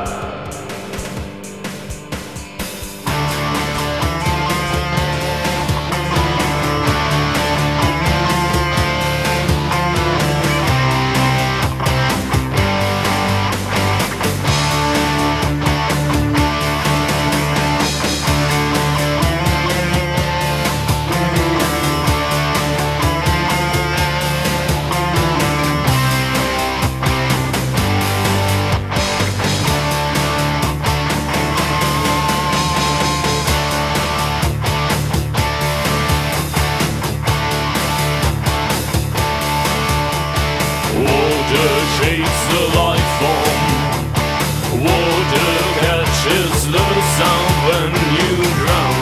Water shapes the life form. Water catches the sound when you drown.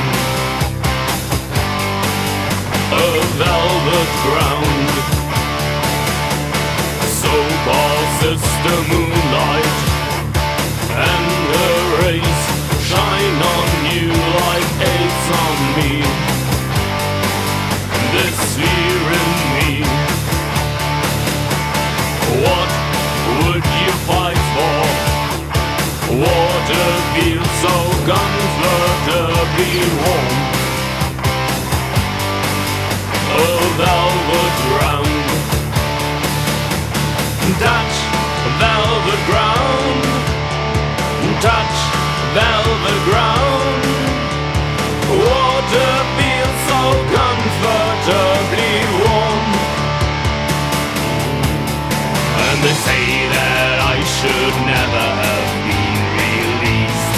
A velvet ground, so passes the moonlight, and the rays shine on you like eggs on me. This fear in me, what would you fight for? Water feels so comfortably warm. A velvet ground, touch velvet ground, touch velvet ground. Water feels so comfortably warm. And they say that I should never have been released.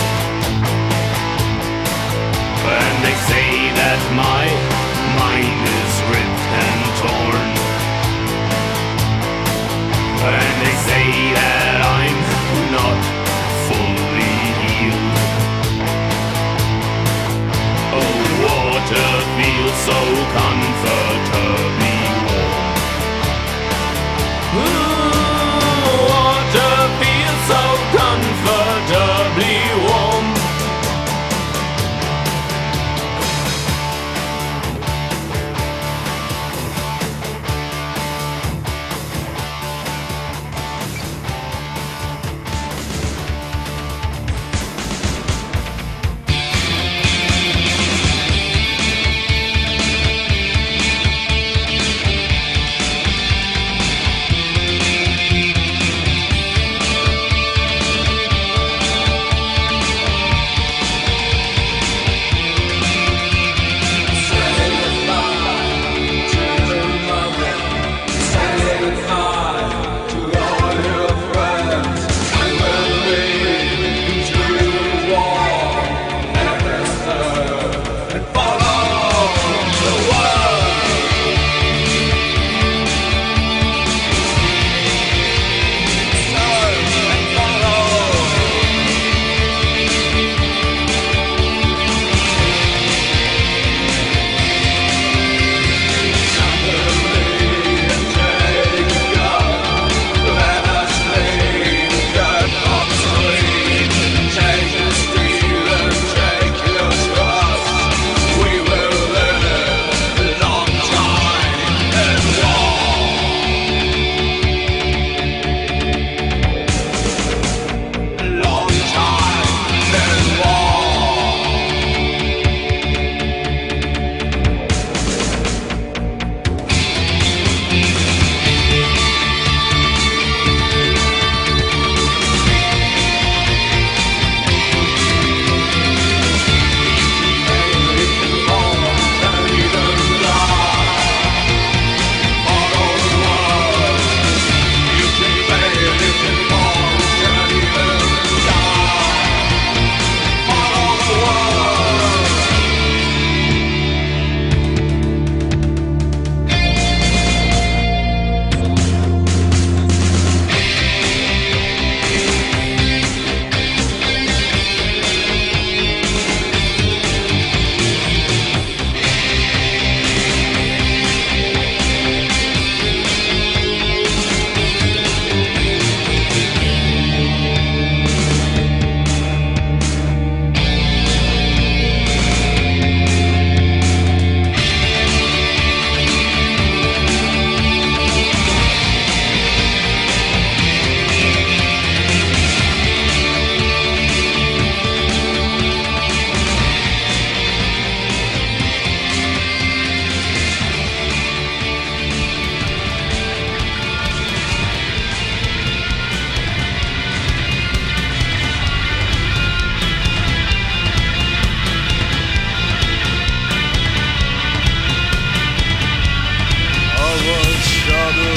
And they say that my mind is ripped and torn. And they say that I'm not fully healed. Oh, water feels so comfortably warm. Water feels so comfortably warm.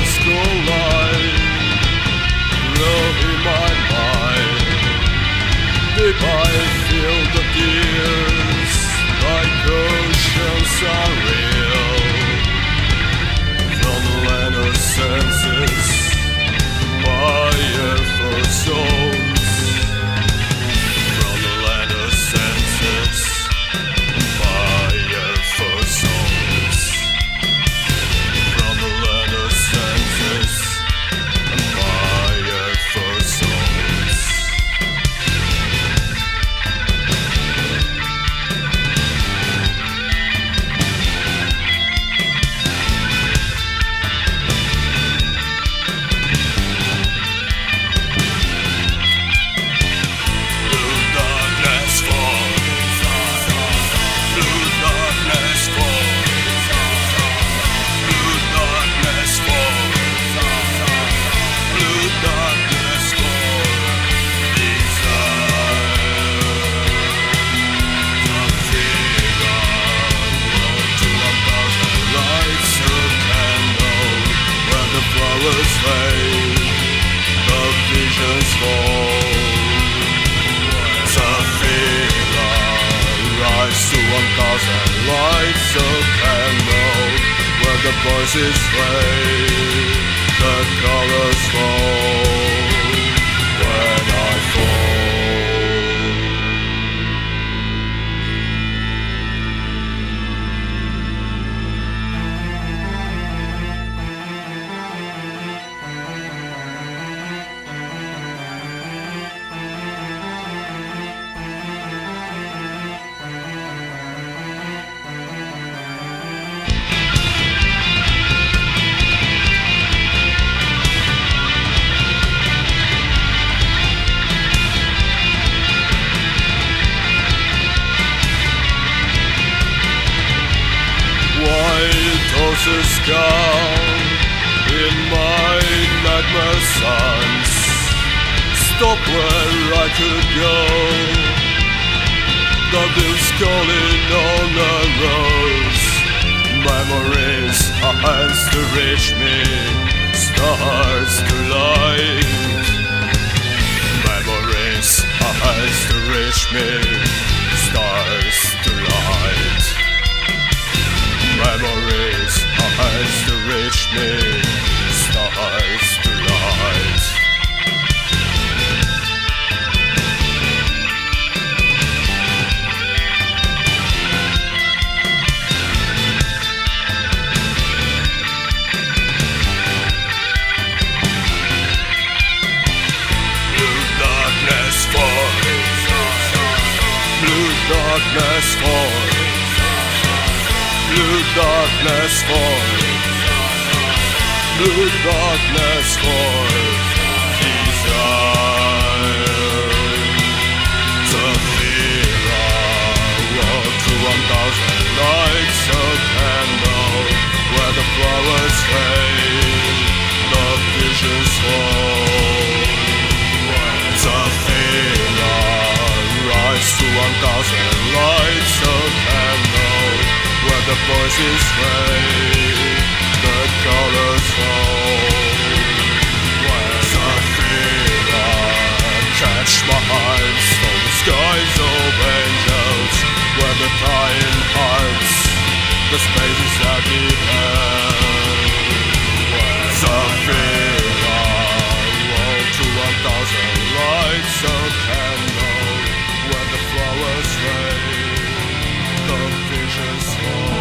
school life grow in my mind. Deep I feel the tears like oceans are real. From the land of senses, fire for souls. From the land of senses, fire for souls. From the land of senses, fire for souls. Blue darkness falls. Blue darkness falls. Blue darkness falls. Blue darkness falls. Desire. The figure rolled to 1,000 lights of candle. Where the flowers fade, the visions fall. Zafira, rise to 1,000 lights of candle. Where the voices fade, the colors fall. When I fall. White horses down in my nightmare suns. Stop where I could go. The wheels calling on the roads. Memories are hands to reach me, stars to light. Memories are hands to reach me, stars to light. Memories are hands to reach me, stars to light. Blue darkness falls. Blue darkness falls. Blue darkness falls. Blue darkness falls. Desire. Zafira, walk through 1,000 lights of candle. Where the flowers fade, the visions fall. Zafira, rise to 1,000 lights of candle. Where the voices fade, the colors fall. Zafira, catch my eyes from the skies of angels. Where the time hearts, the spaces that we held. Zafira, walk through 1,000 lights of candle. Where the flowers fade, the visions fall.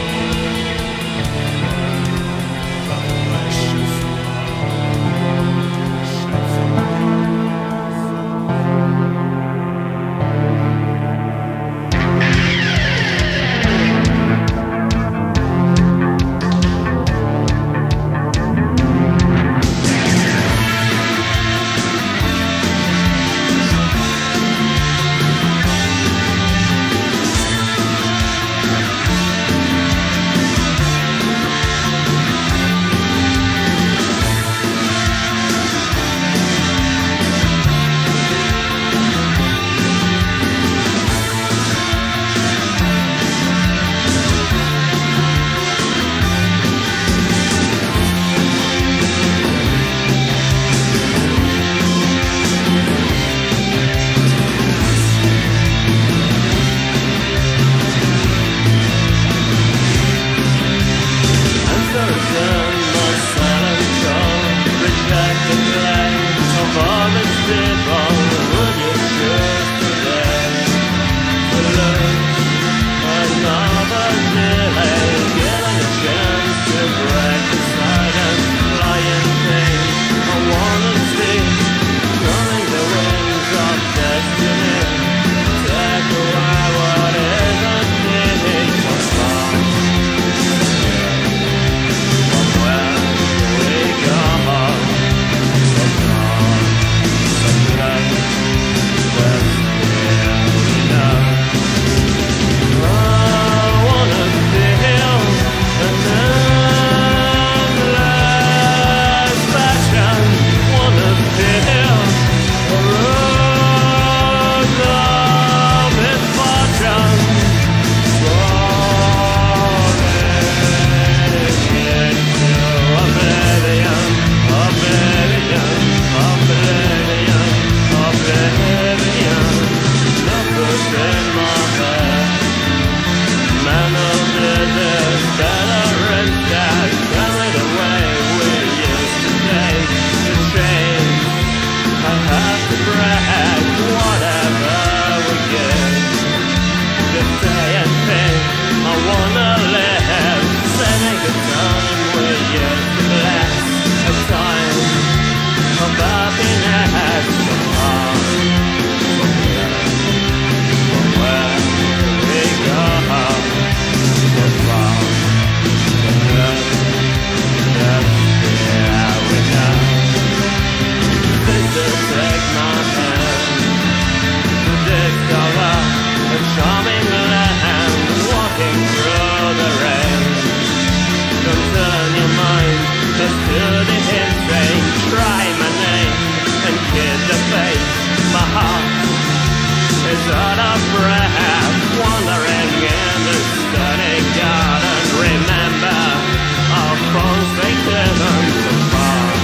to the history, write my name and kiss the face. My heart is out of breath, wandering in the study garden. Remember our phones, they didn't survive.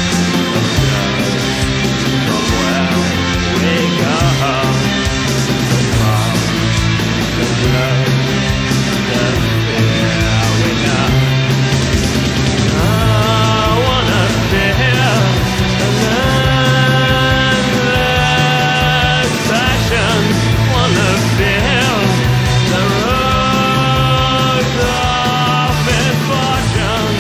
From where we go, so far, the blood, the fear we know. I wanna feel an endless passion. Wanna feel the road of misfortune.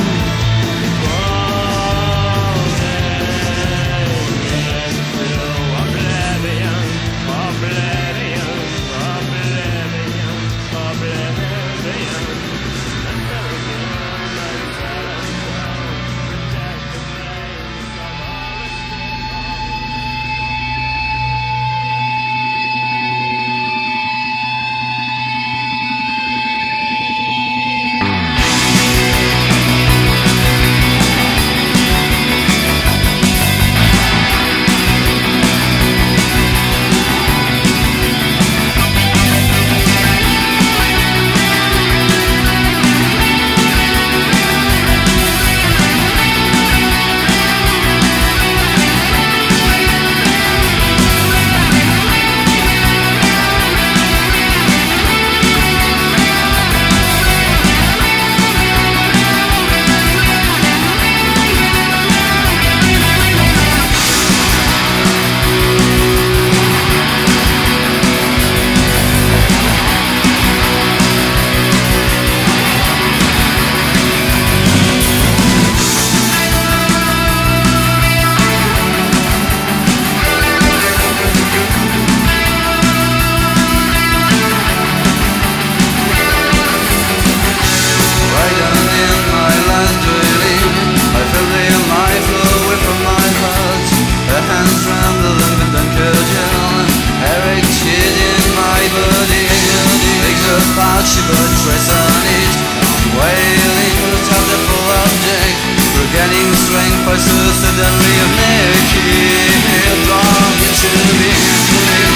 She but dress on it, wailing without the full object, regaining strength by suddenly naked, longing to be free.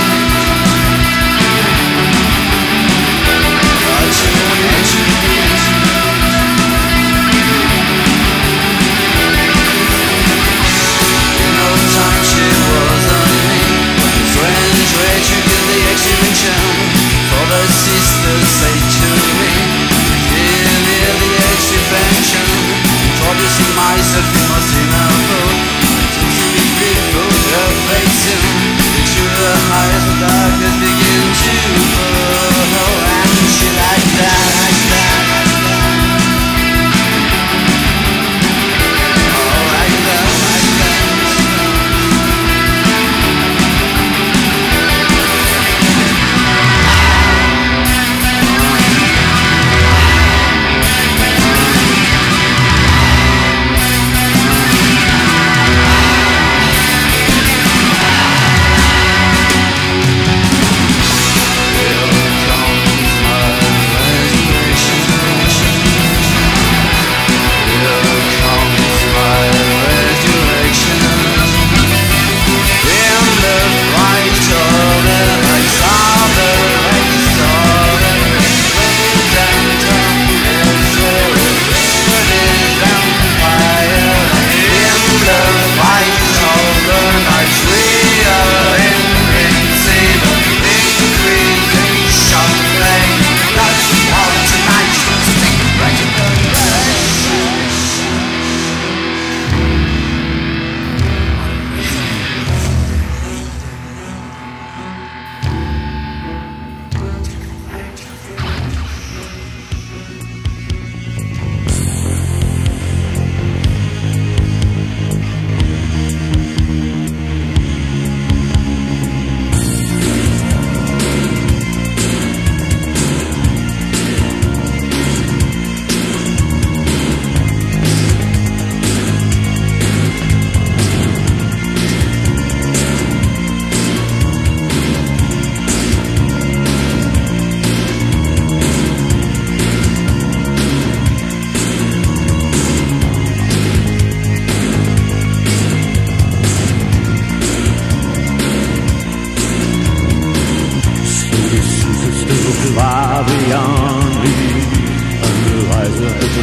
In no time she was on me, strange way to get the exhibition. For the sisters say to me,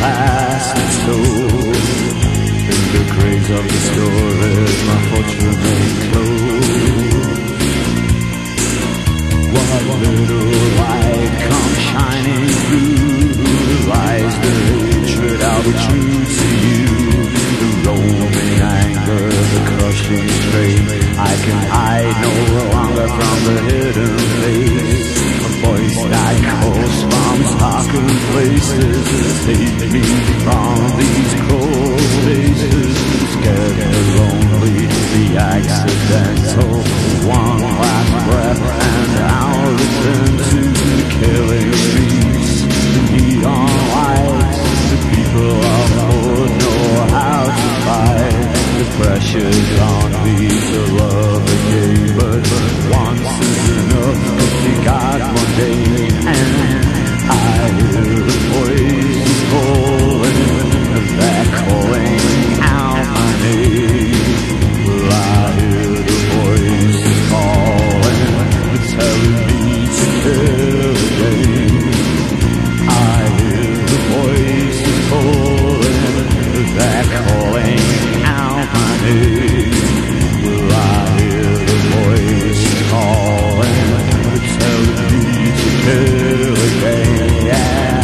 past and soul. In the graves of the stories, my fortune may close. What little light comes shining through, lies the hatred I'll be true to you. The roaming anger, the crushing strain, I can hide no longer from the hidden face. A voice that calls from darkened places, save me from these cold spaces. Scared and lonely, the accidental, one last breath and I'll return to the killing streets, the neon lights. The people of old know how to fight. The pressure's on me to love again, but once is enough if you got one day. And I hear the voices calling, they're calling out my name. Well, I hear the voices calling, telling me to kill again. I hear the voices calling, they're calling out my name. Well, I hear the voices calling, telling me to kill again. Yeah.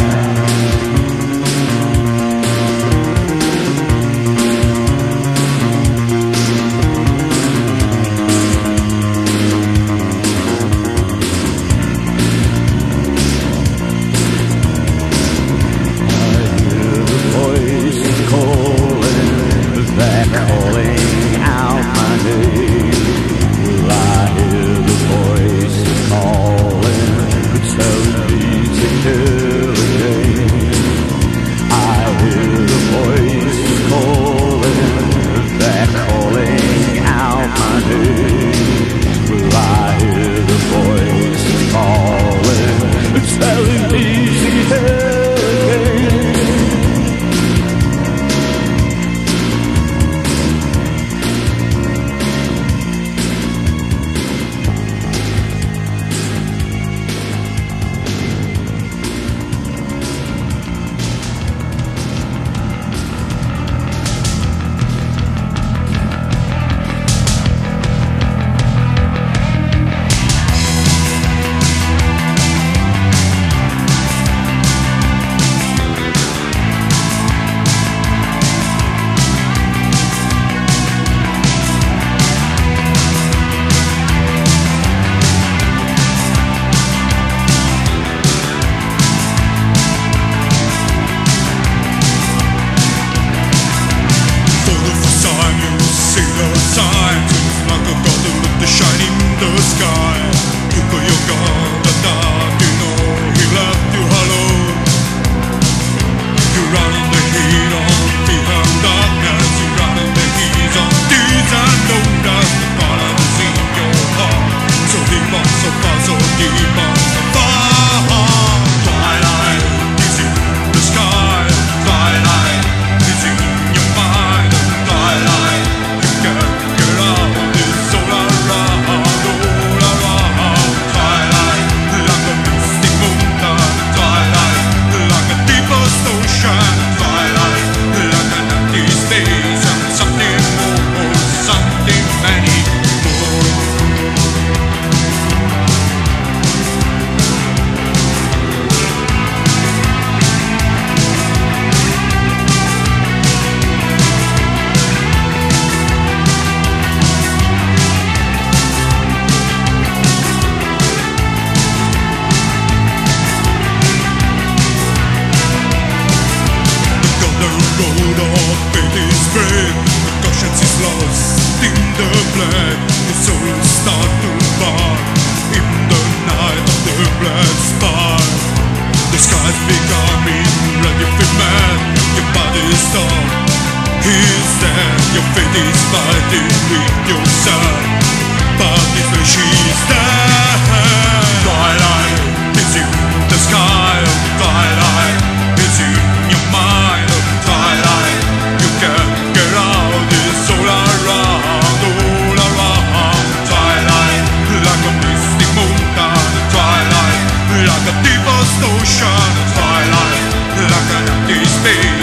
Ocean, twilight, like an empty space.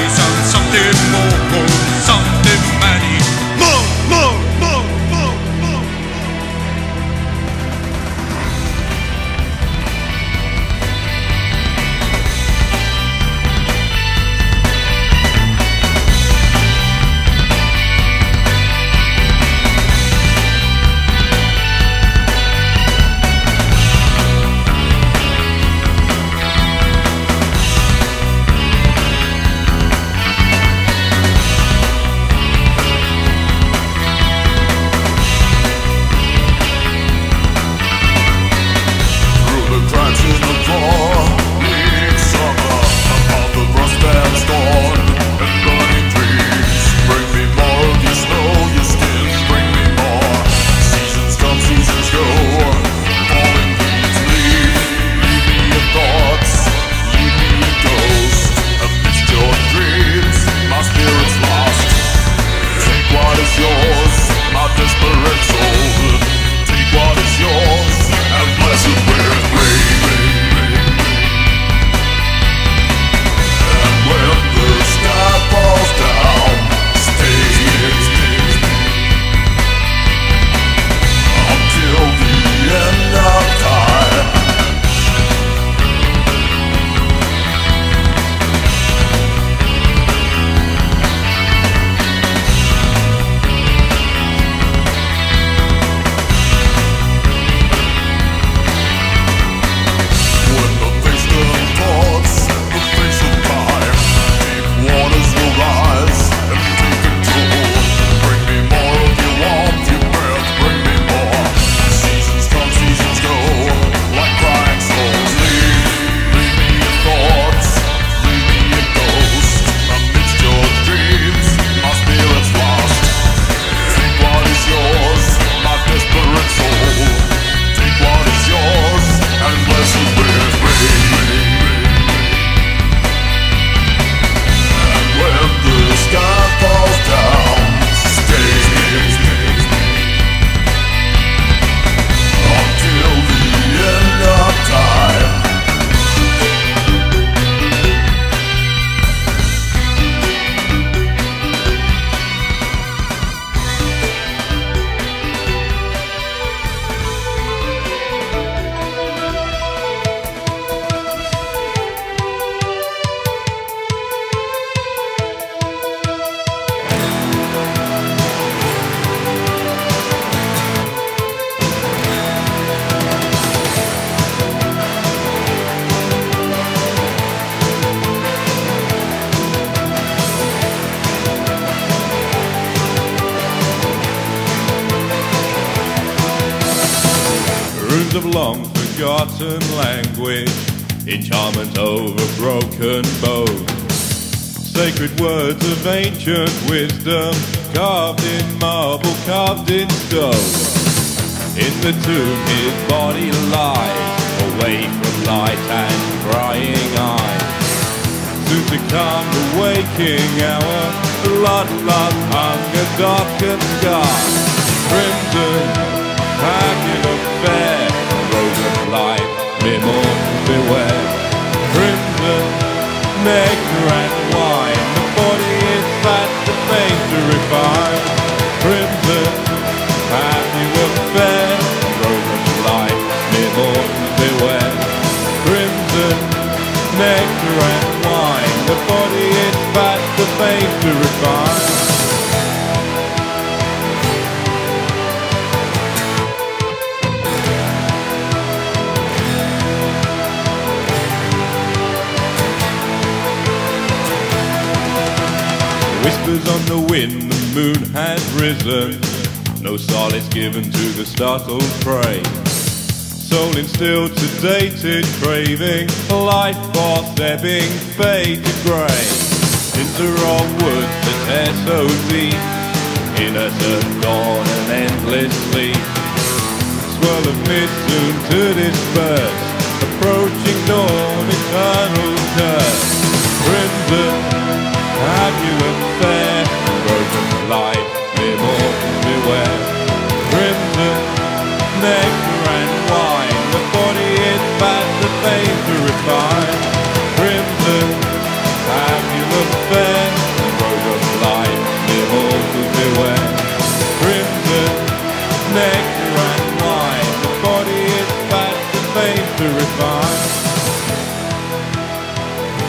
of long forgotten language, enchantment over broken bones, sacred words of ancient wisdom, carved in marble, carved in stone. In the tomb his body lies, away from light and crying eyes. Soon to come the waking hour, bloodlust, hunger, darkened sky. Crimson, fabulous fair, rose of light, immortal beware. Crimson, nectar and wine, the body is fat, the face to refine. Crimson, fabulous fair, rose of light, immortal beware. Crimson, nectar and wine, the body is fat, the face to refine. Whispers on the wind, the moon has risen, no solace given to the startled prey. Soul instilled, sedated, craving, life force ebbing, faded grey. Into raw woods that tear so deep, innocent dawn and endless sleep. Swirl of mist soon to disperse, approaching dawn, eternal curse. Crimson, fabulous fair, broken light, immortal beware. Crimson, nectar and wine, the body is fat, the face to refine. Crimson, fabulous fair, broken light, immortal beware. Crimson, nectar and wine, the body is fat, the face to refine.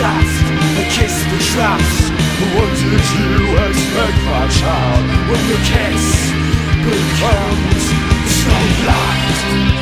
dust, a kiss for trust. What did you expect, my child, when the kiss becomes so blind?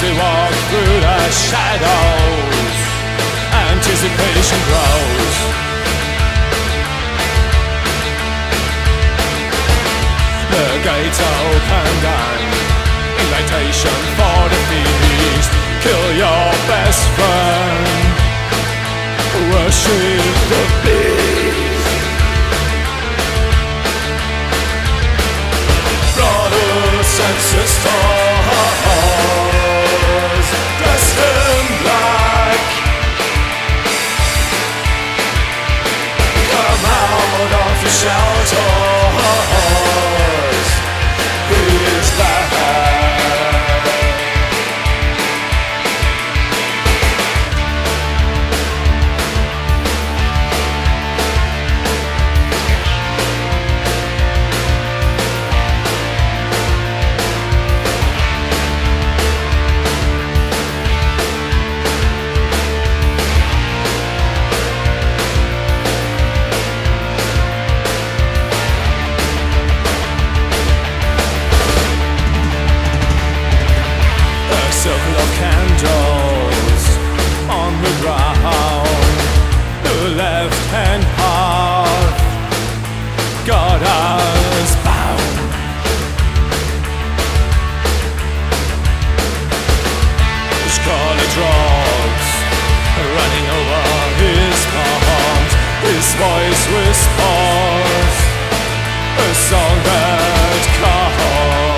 we walk through the shadows, anticipation grows. The gates opened and invitation for the feast. Kill your best friend, worship the beast. Brothers and sisters, dressed in black, come out of your shelters. Who is back? Circle of candles on the ground, the left-hand path got us bound. Scarlet drops running over his palms, his voice whispers a song that calls.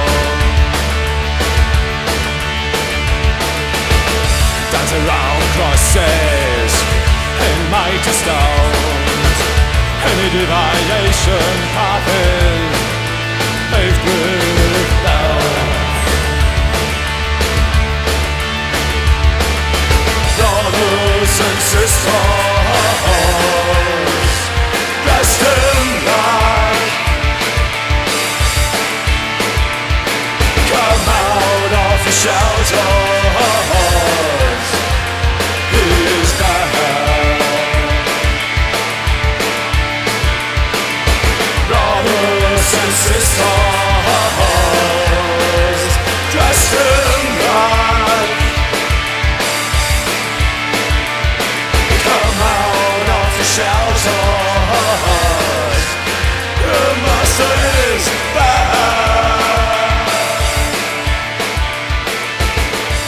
Dance around crosses and mighty stones, any divination path is paved with thorns. Brothers and sisters, dressed in black, come out of the shelters. Sisters, dressed in black, come out of the shelters. The master is back.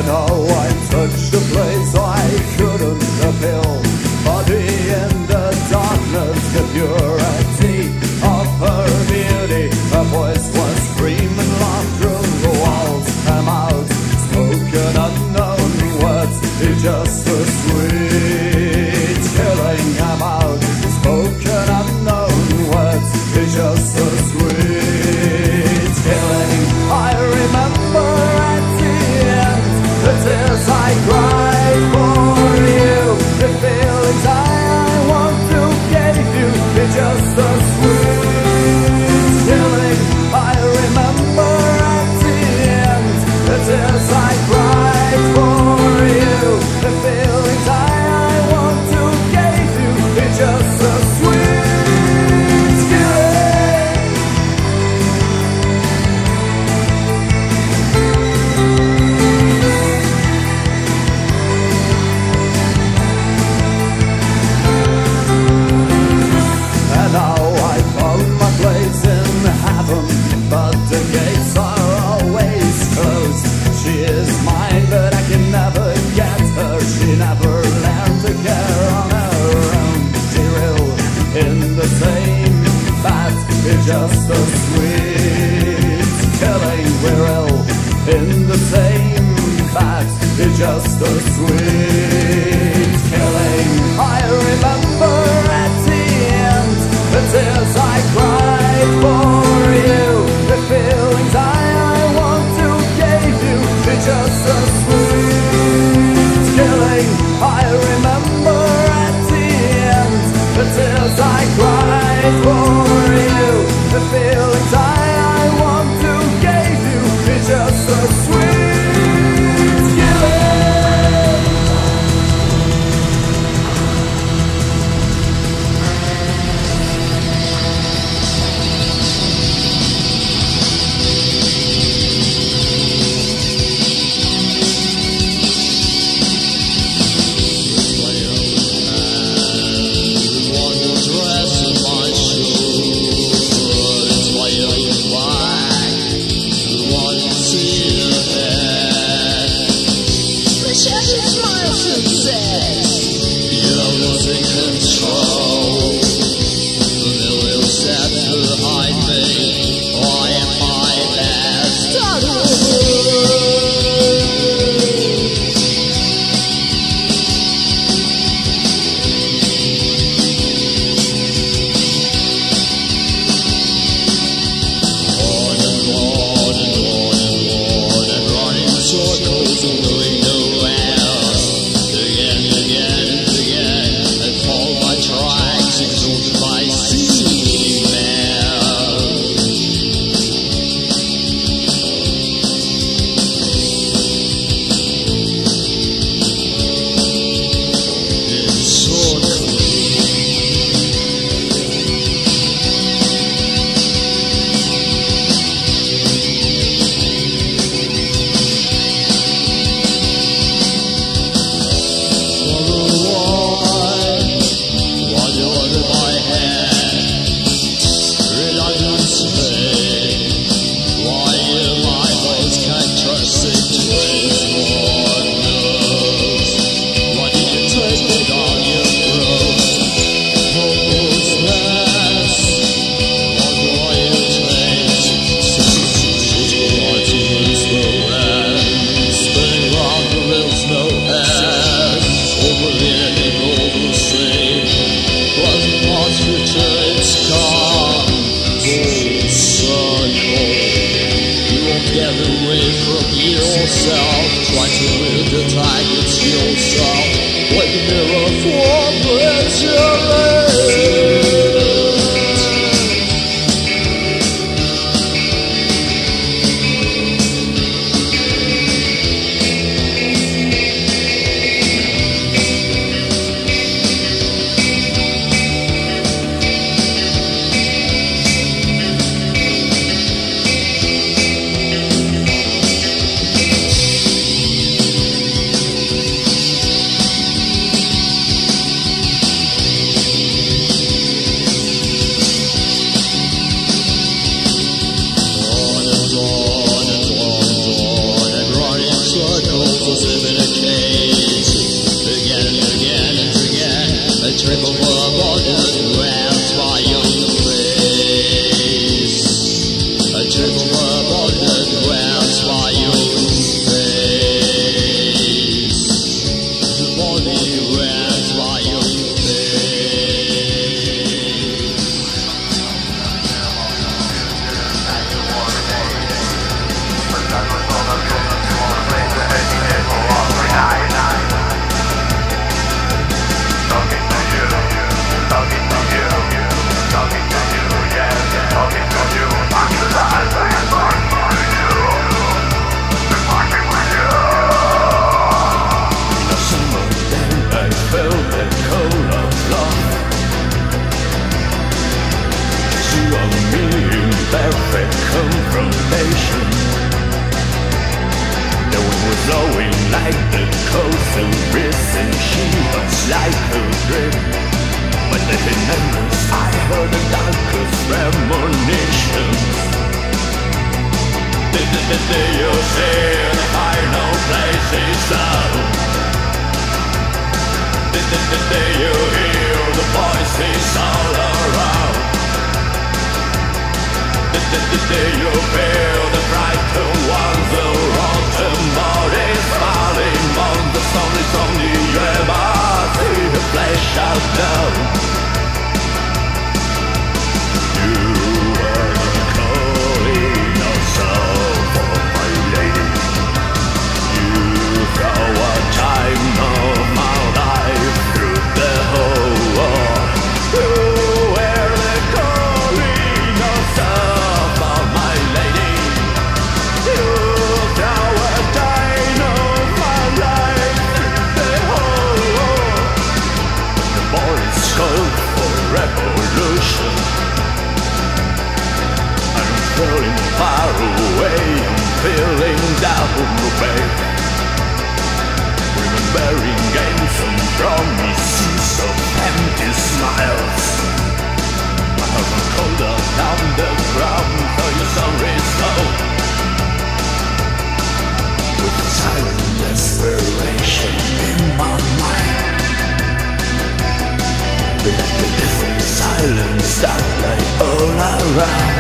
know I touched a place I couldn't appeal. Body in the darkness, the purity of her beauty. Her voice was screaming loud through the walls. Her mouth spoken unknown words. It's just a sweet killing. Her mouth spoken unknown words. It's just a sweet killing. I remember at the end the tears I cried for you, the feelings I want to give you. It's just a sweet killing. I remember at the end the tears I cried for you, the feelings I want to give you. It's just a sweet killing. And now I found my place in heaven, but the gates are always closed. She is mine, but I can never get her. She never learned to care on her own. She real in the same bat. It's just a sweet killing. We're ill in the same bat. It's just a sweet killing. I remember at the end the tears I cried for you, the feelings I want to give you. It's just a sweet killing. I remember at the end the tears I cried for you, the feelings I want to give you. It's just a sweet killing. flowing like the coastal breeze, and she was like a dream. When the endless, I heard the darkest premonitions. Did you see the final place is out? Did you hear the voices all around? Did you feel the frightened ones, the rotten bodies falling on the stone? It's only you ever see the flesh out down. You were calling yourself for my lady. You throw a time of my life through the whole war. You were the calling yourself for my lady. You throw a time of my life through the whole war. The boys called for revolution. I'm feeling far away, I'm feeling down the way. Remembering games and promises of empty smiles. I haven't called out down the ground for your sorry soul. With silent desperation in my mind, let the different silence that lay all around.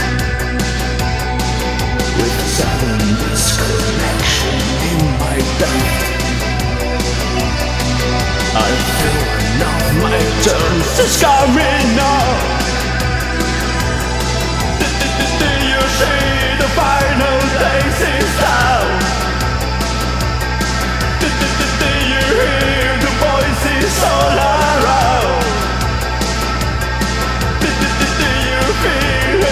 With sudden disconnection in my depth, I feel enough, my turn to scar me now. Do you see the final days is out? Do you hear the voices all around? Do you feel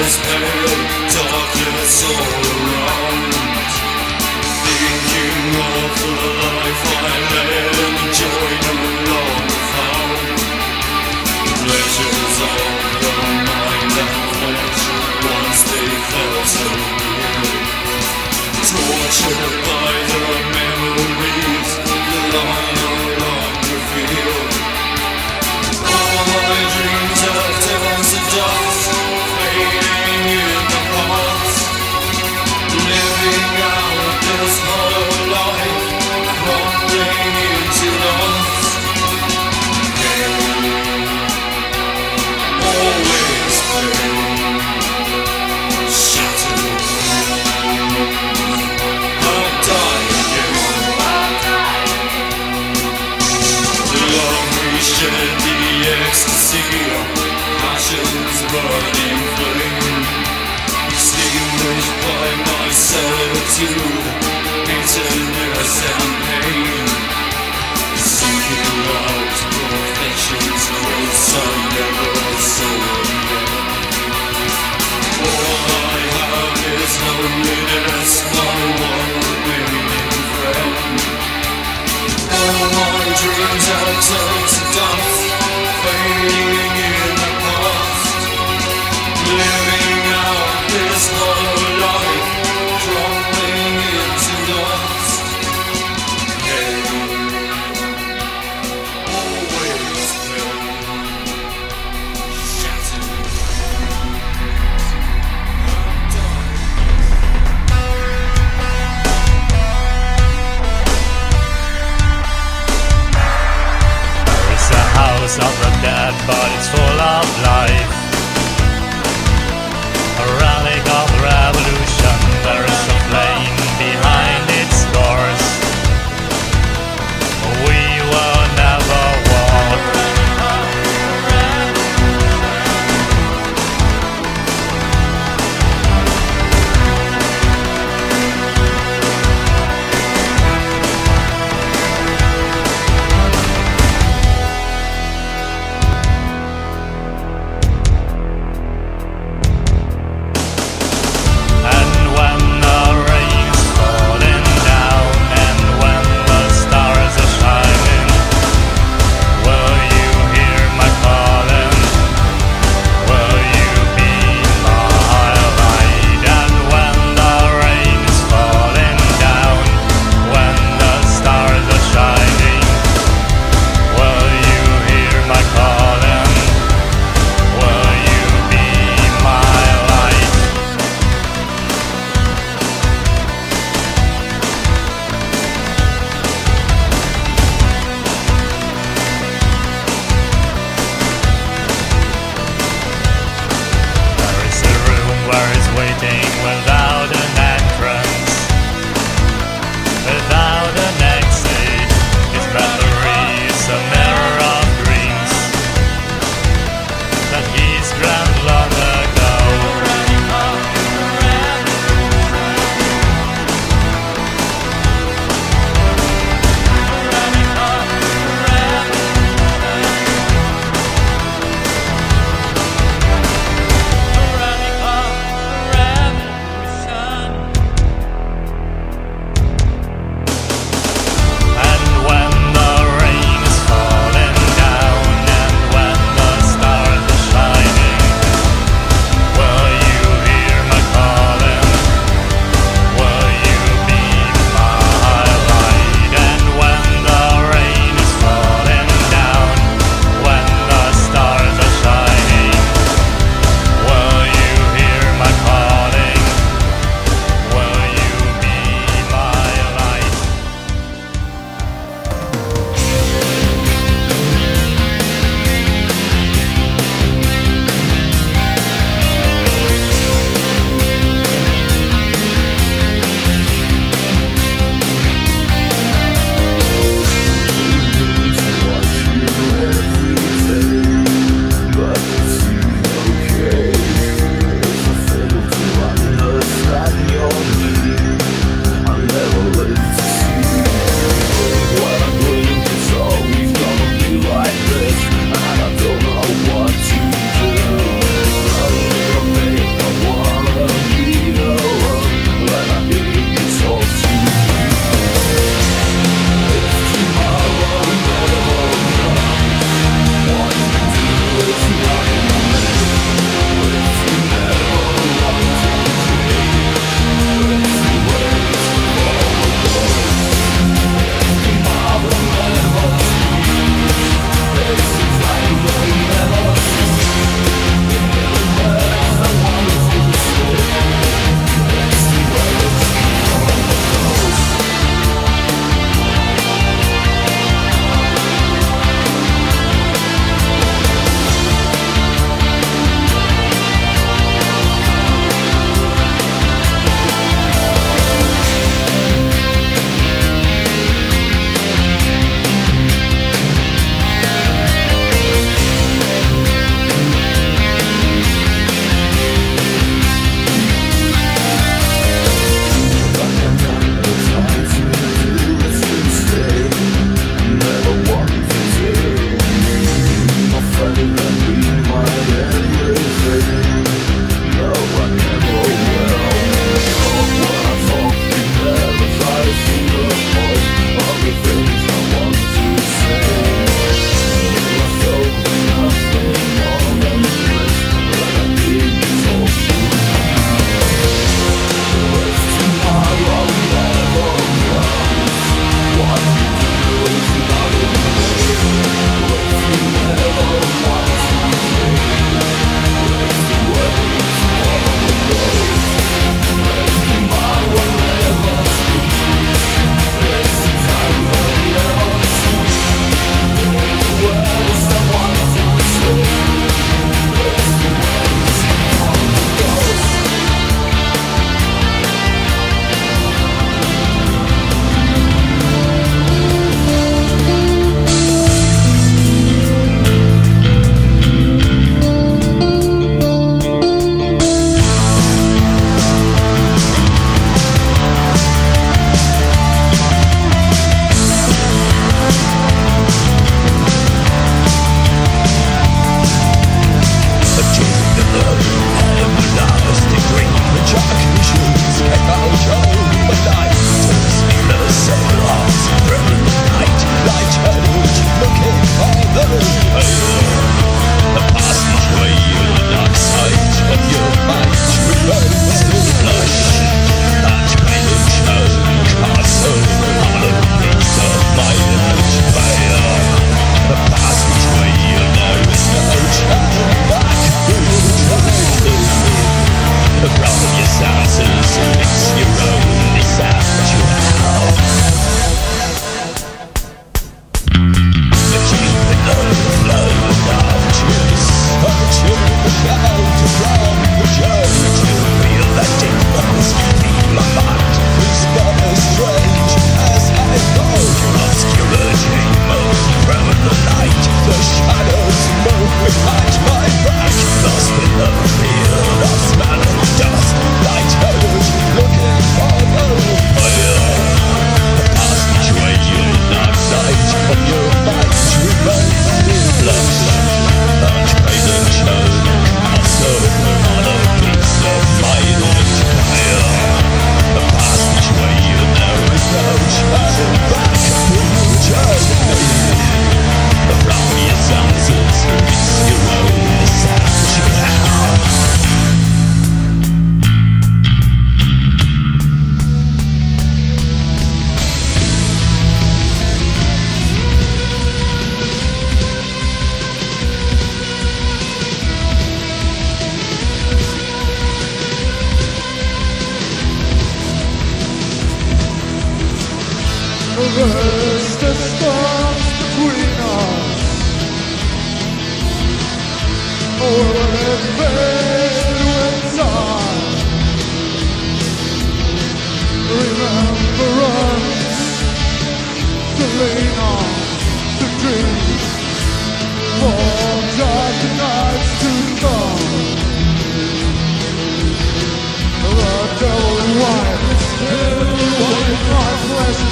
eyes pale, darkness all around. Thinking of the life I led, joy no longer found. Pleasures of the mind and flesh, once they felt so near. Tortured by the memories that I no longer feel. All my dreams have turned to dust, fading in the past. Living out this whole life, crumbling into dust. Pain, always pain, shattered. I'll die again. Long we shed the ecstasy, passions burning flame. Extinguished by my solitude, bitterness and pain. Seeking out perfection's grace, I never saw again. All I have is loneliness, my one remaining friend. All my dreams have turned to dust, fading in the past. Living out this whole life, crumbling into dust. Pain, always pain, shattered. I'm dying. There is a house of the dead, but it's full of life. A relic of revolution, there is a flame behind its doors. We will never walk. And when the rain's falling down, and when the stars are shining, will you hear my calling? Will you be my light? And when the rain's falling down, when the stars are shining, will you hear my calling? Will you be my light? There is a room where it's waiting without an entrance, without an exit. Its memory is a mirror of dreams that he's dreamt long ago.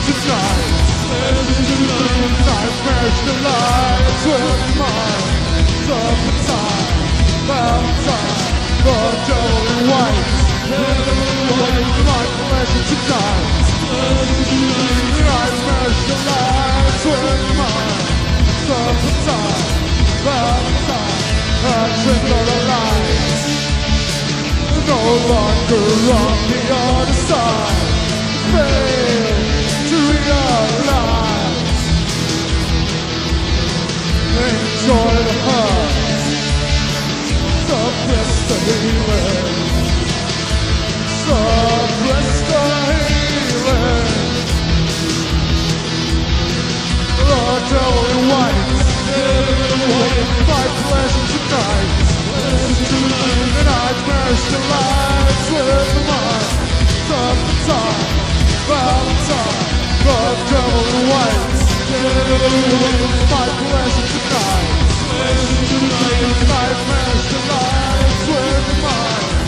tonight. Nightmares delight with mine. Summertime, Valentine, the devil in white. My pleasure tonight. Nightmares delight with mine. Summertime, Valentine, I twinkle the lights. No longer on the other side. Fail to realize. Enjoy the hurt. Suppress the healing. Suppress the healing. The devil in white. My pleasure tonight. The nightmares delight with the mind. Summertime, Valentine, the devil in white. My pleasure tonight. Nightmares delight with the mind.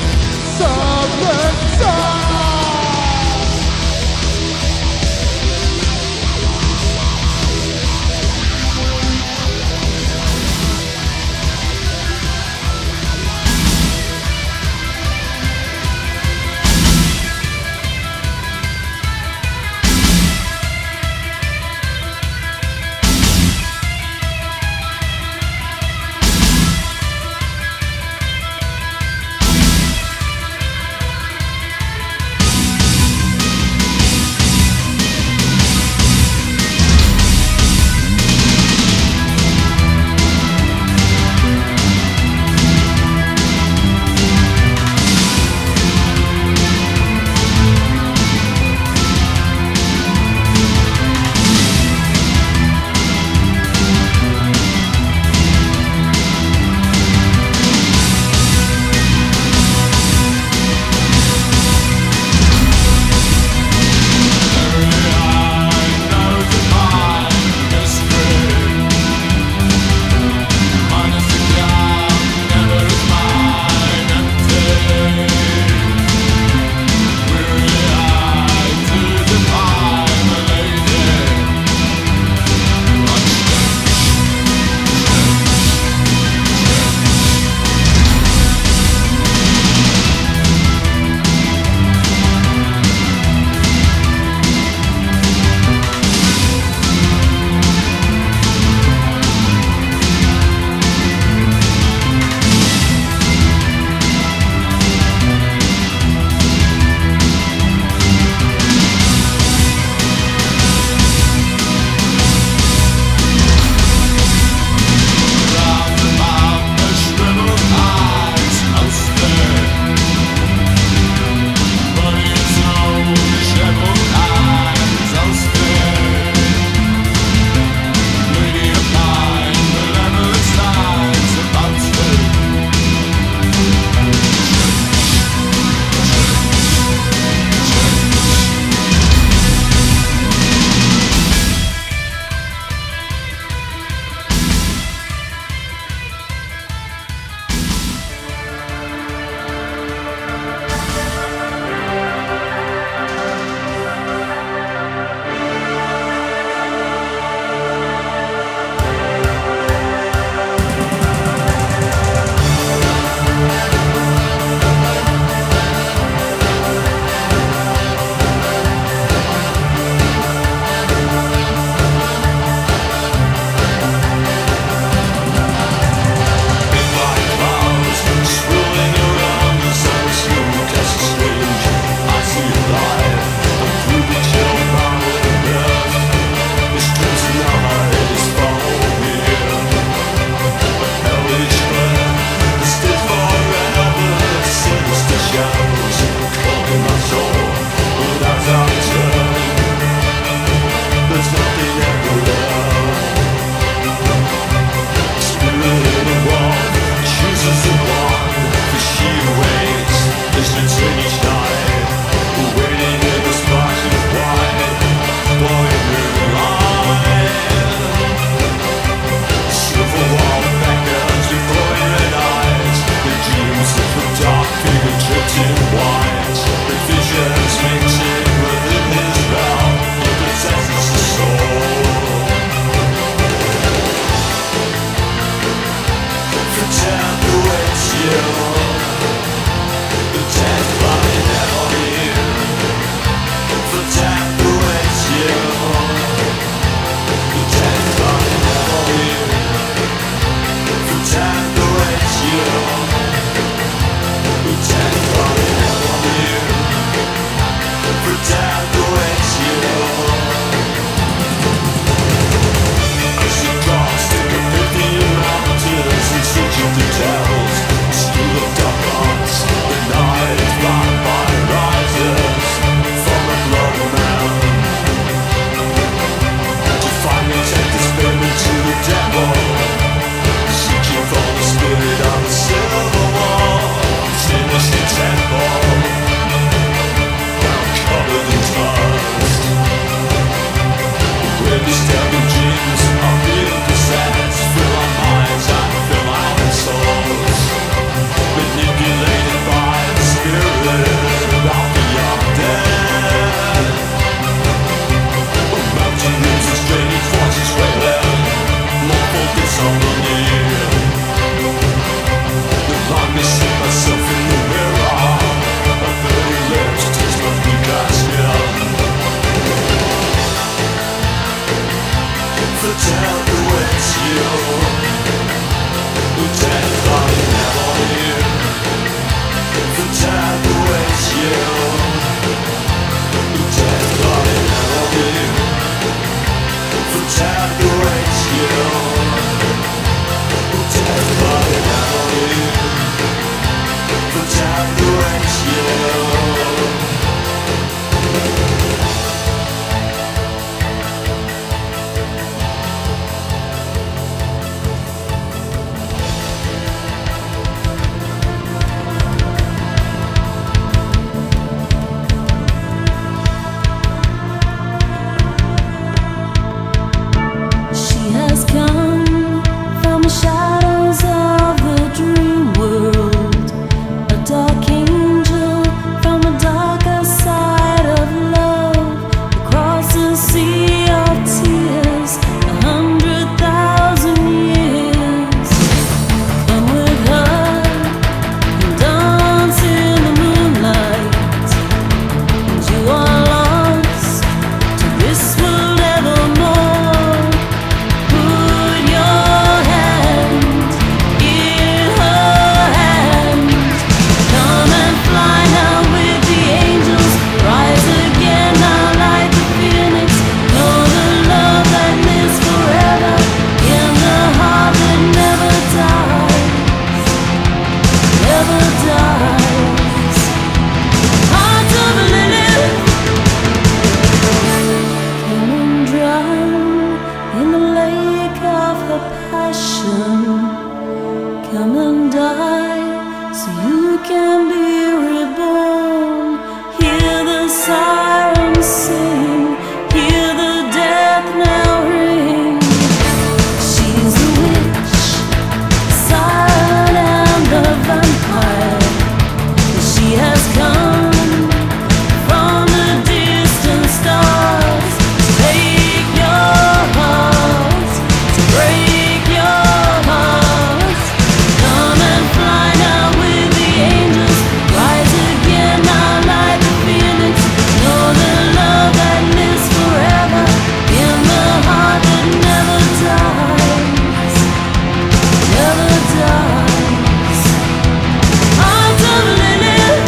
ocean. Come and die so you can be reborn. Hear the sirens sing, hear the death knell ring. She's a witch, siren and the vampire. She has come from the distant stars to take your heart, to break your heart. Come and fly now with the angels, rise again now like the phoenix. Know the love that lives forever in the heart that never dies, never dies. Heart of lily,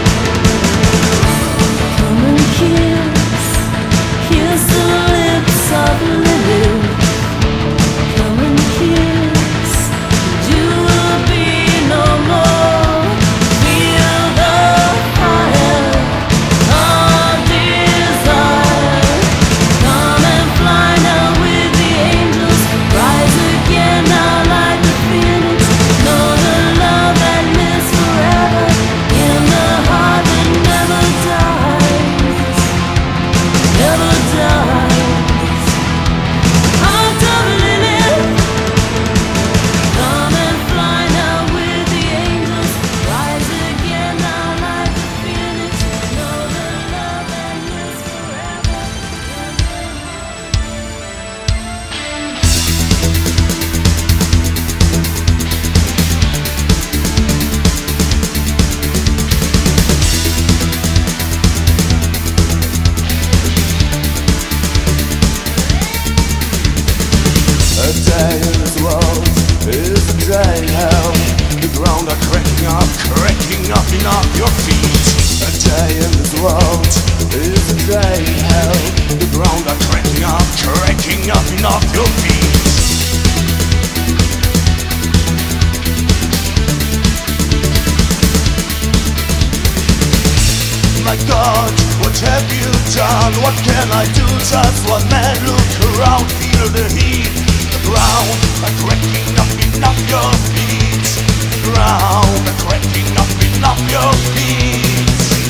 come and kiss the lips of lily. Come and kiss, you will be no more. Feel the fire of desire. Come and fly now with the angels, rise again now like the phoenix. Know the love that lives forever in the heart that never dies, never dies. Heart of lily, come and fly now with the angels, rise again now like the phoenix. Know the love that lives forever in the A day in this world is a day in hell. The ground are cracking up enough your feet. A day in this world is a day in hell. The ground are cracking up enough your feet. My God, what have you done? What can I do? Just one man, look around, feel the heat. The ground are cracking up enough your feet. The ground are cracking up enough your feet.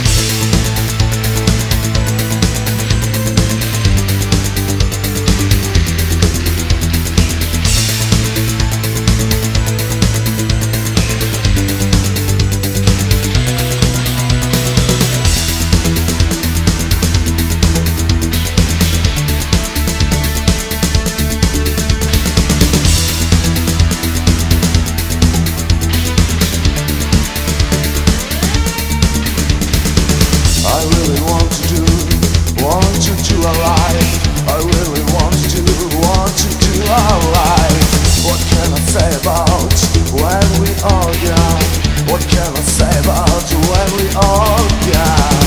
I really want you to alive. I really want you to alive. What can I say about when we are young? What can I say about when we are young?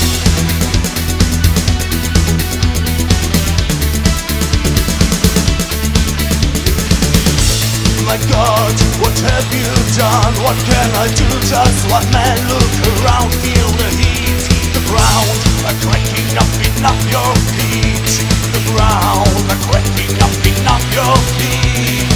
My God, what have you done? What can I do? Just one man, look around, feel the heat. The ground are cracking up enough your feet. The ground are cracking up enough your feet.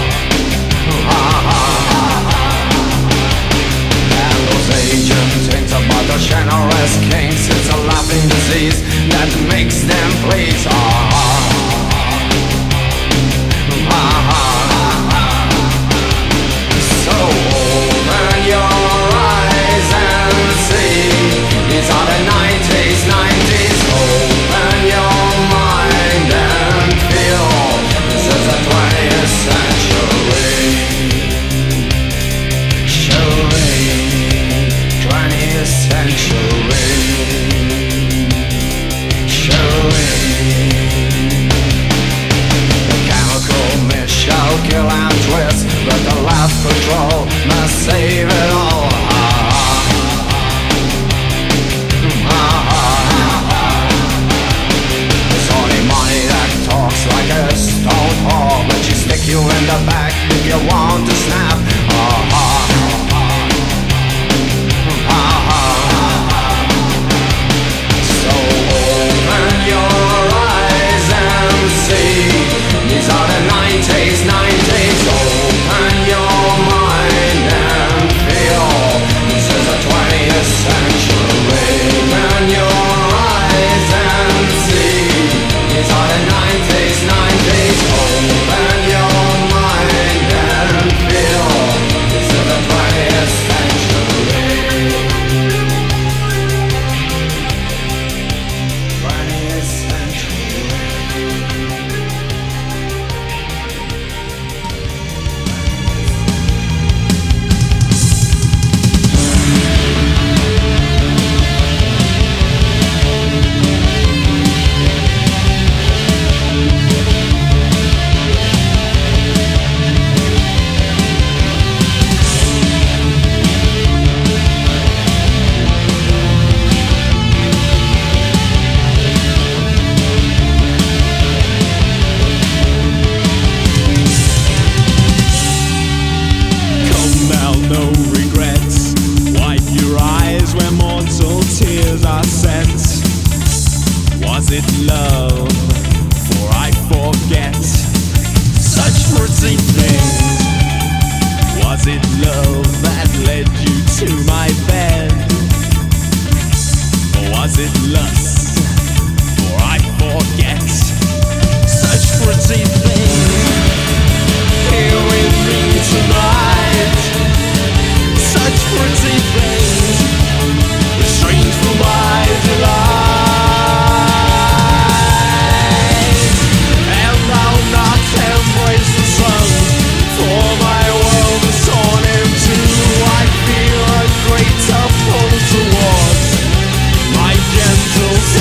agents about the generous kings. It's a laughing disease that makes them please. So open your eyes and see. These are the 90s, 90s. Open your mind and feel. This is the 20th century. 20th century. The chemical mist shall kill and twist, but the last patrol must save it all. It's only money that talks like a stone wall, but you stick you in the back if you want to snap. So open your eyes and see. These are the 90s, 90s. Open your mind and feel. This is the 20th century. Open your eyes and see. These are the 90s, 90s. Open your mind and feel. This is the 20th century. 20th century. Come now, no regrets. Wipe your eyes where mortal tears are sent. Was it love? For I forget such pretty things. Was it love that led you to my bed? Or was it lust? For I forget such pretty things. Here with me tonight, such pretty things, restrained from my delight. And thou not embrace the sun, for my world is torn in two. I feel a greater pull towards my gentle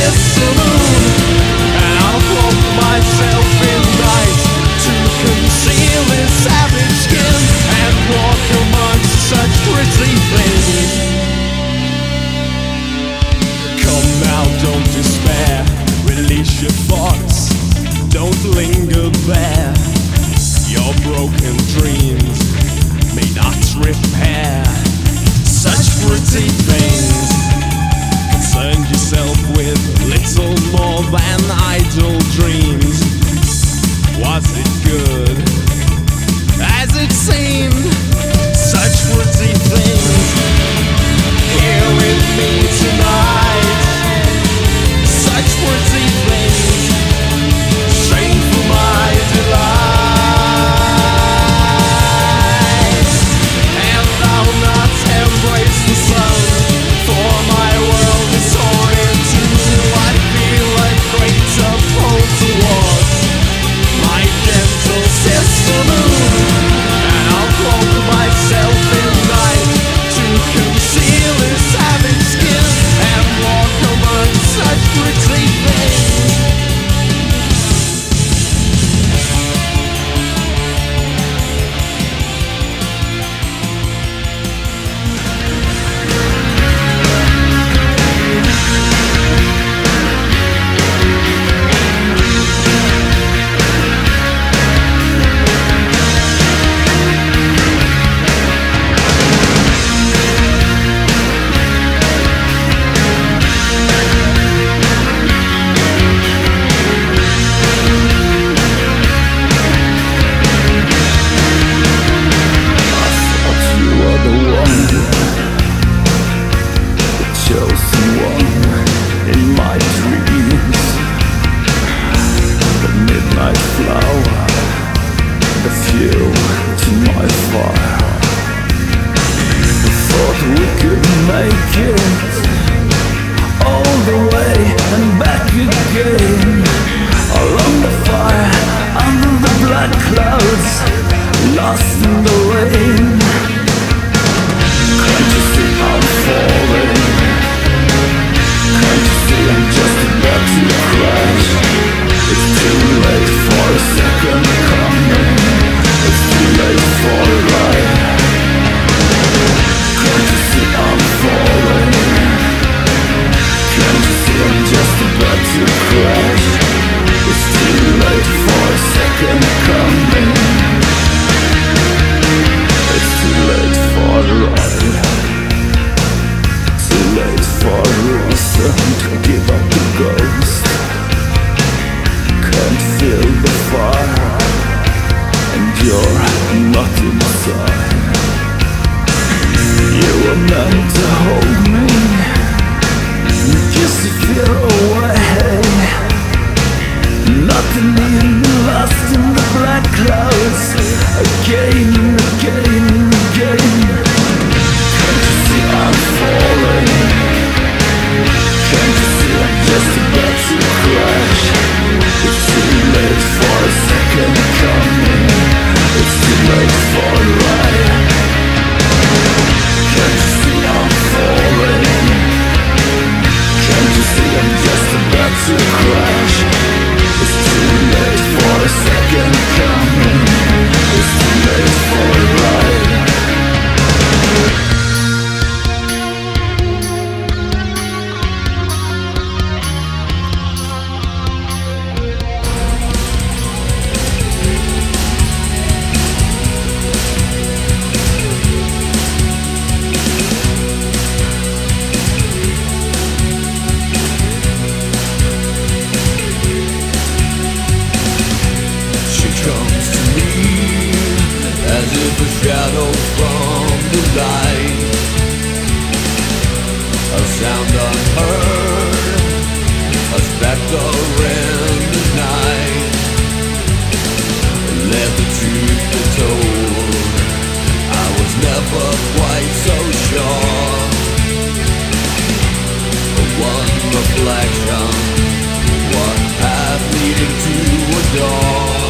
direction. One path leading to a door.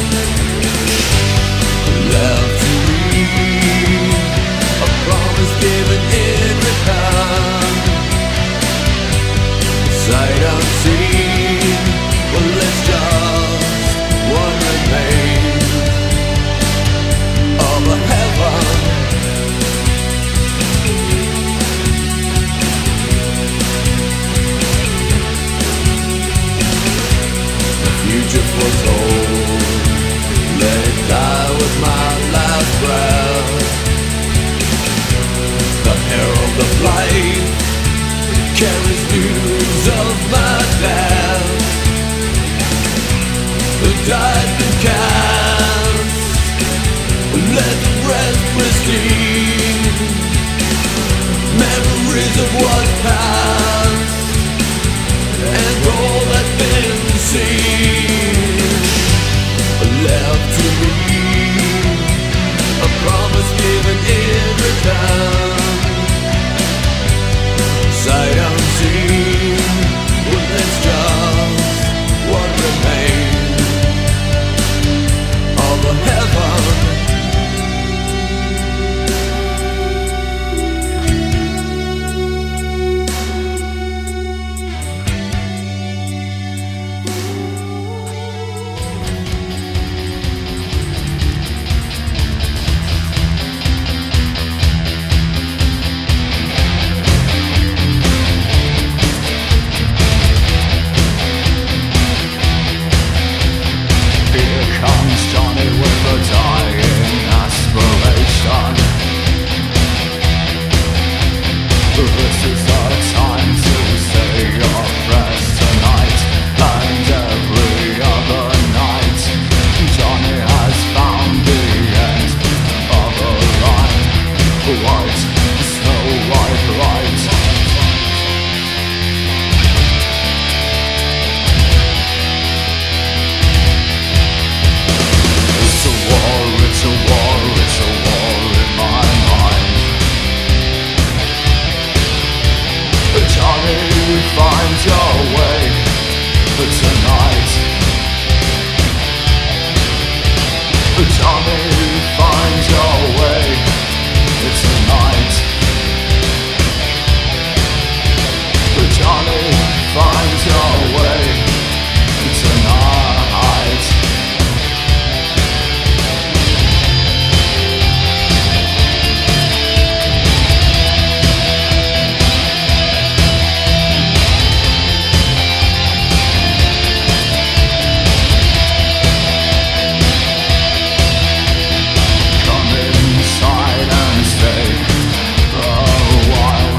Left to read, a promise given in return. Sight unseen, well there's just one remain of a heaven. The future foretold, let it die with my last breath. The herald of life carries news of my death. The died been cast, let the rest pristine. Memories of what passed and all that's been seen. Left to me, a promise given in return. Sight unseen, well there's just what remains of a heaven. Here comes Johnny with a dying aspiration. This is our time to say your prayers tonight and every other night. Johnny has found the end of a line. White, snow white light. It's a war, it's a war, it's a war in my mind. Johnny, find your way tonight. Johnny, find your way tonight. Johnny, find your way tonight. Come inside and stay a while.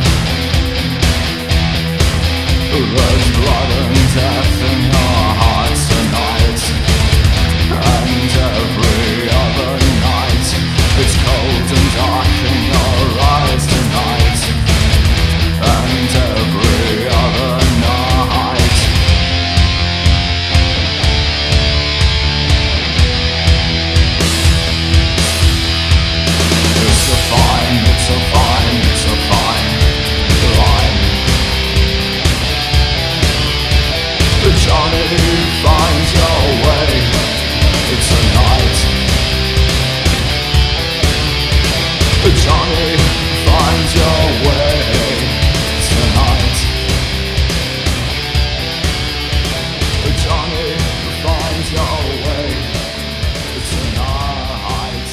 There's blood and death in your heart tonight, and every other night. It's cold and dark in your eyes tonight, and every other night. It's a fine, it's a fine, it's a fine line. Johnny, find your way tonight. Johnny, find your way tonight. Johnny, find your way tonight.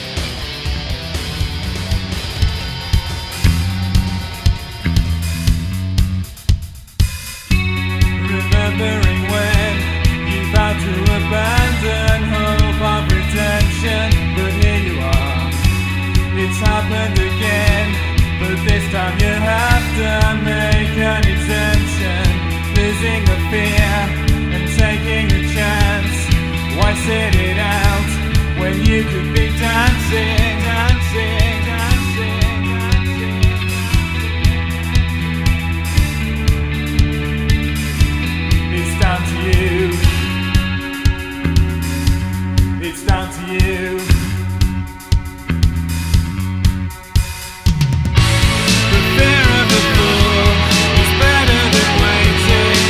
Remembering when you vowed to abandon hope of redemption, but here you are. It's happened again, but this time you have to make an exemption. Losing the fear and taking a chance. Why sit it out when you could be dancing, dancing, dancing, dancing? It's down to you. It's down to you. The fear of the fool is better than waiting.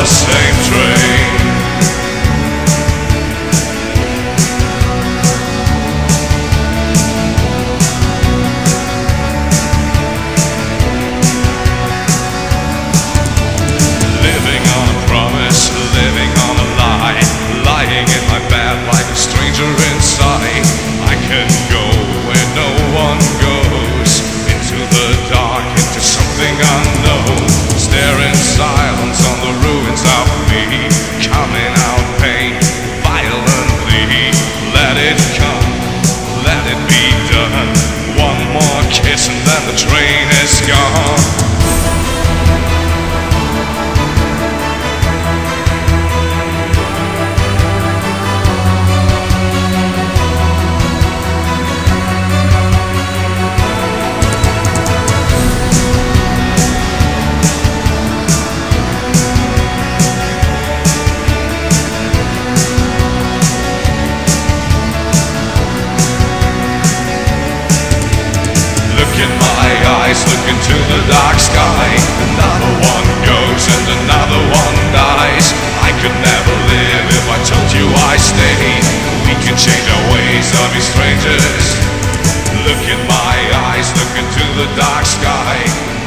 the same train. Living on a promise, living on a lie, lying in my bed like a stranger inside. I can go where no one goes, into the dark, into something unknown. Stare in silence on the ruins of me, coming out pain violently. Let it come, let it be done. One more kiss and then the train is gone. Look into the dark sky. Another one goes and another one dies. I could never live if I told you I stayed. We can change our ways or be strangers. Look in my eyes, look into the dark sky.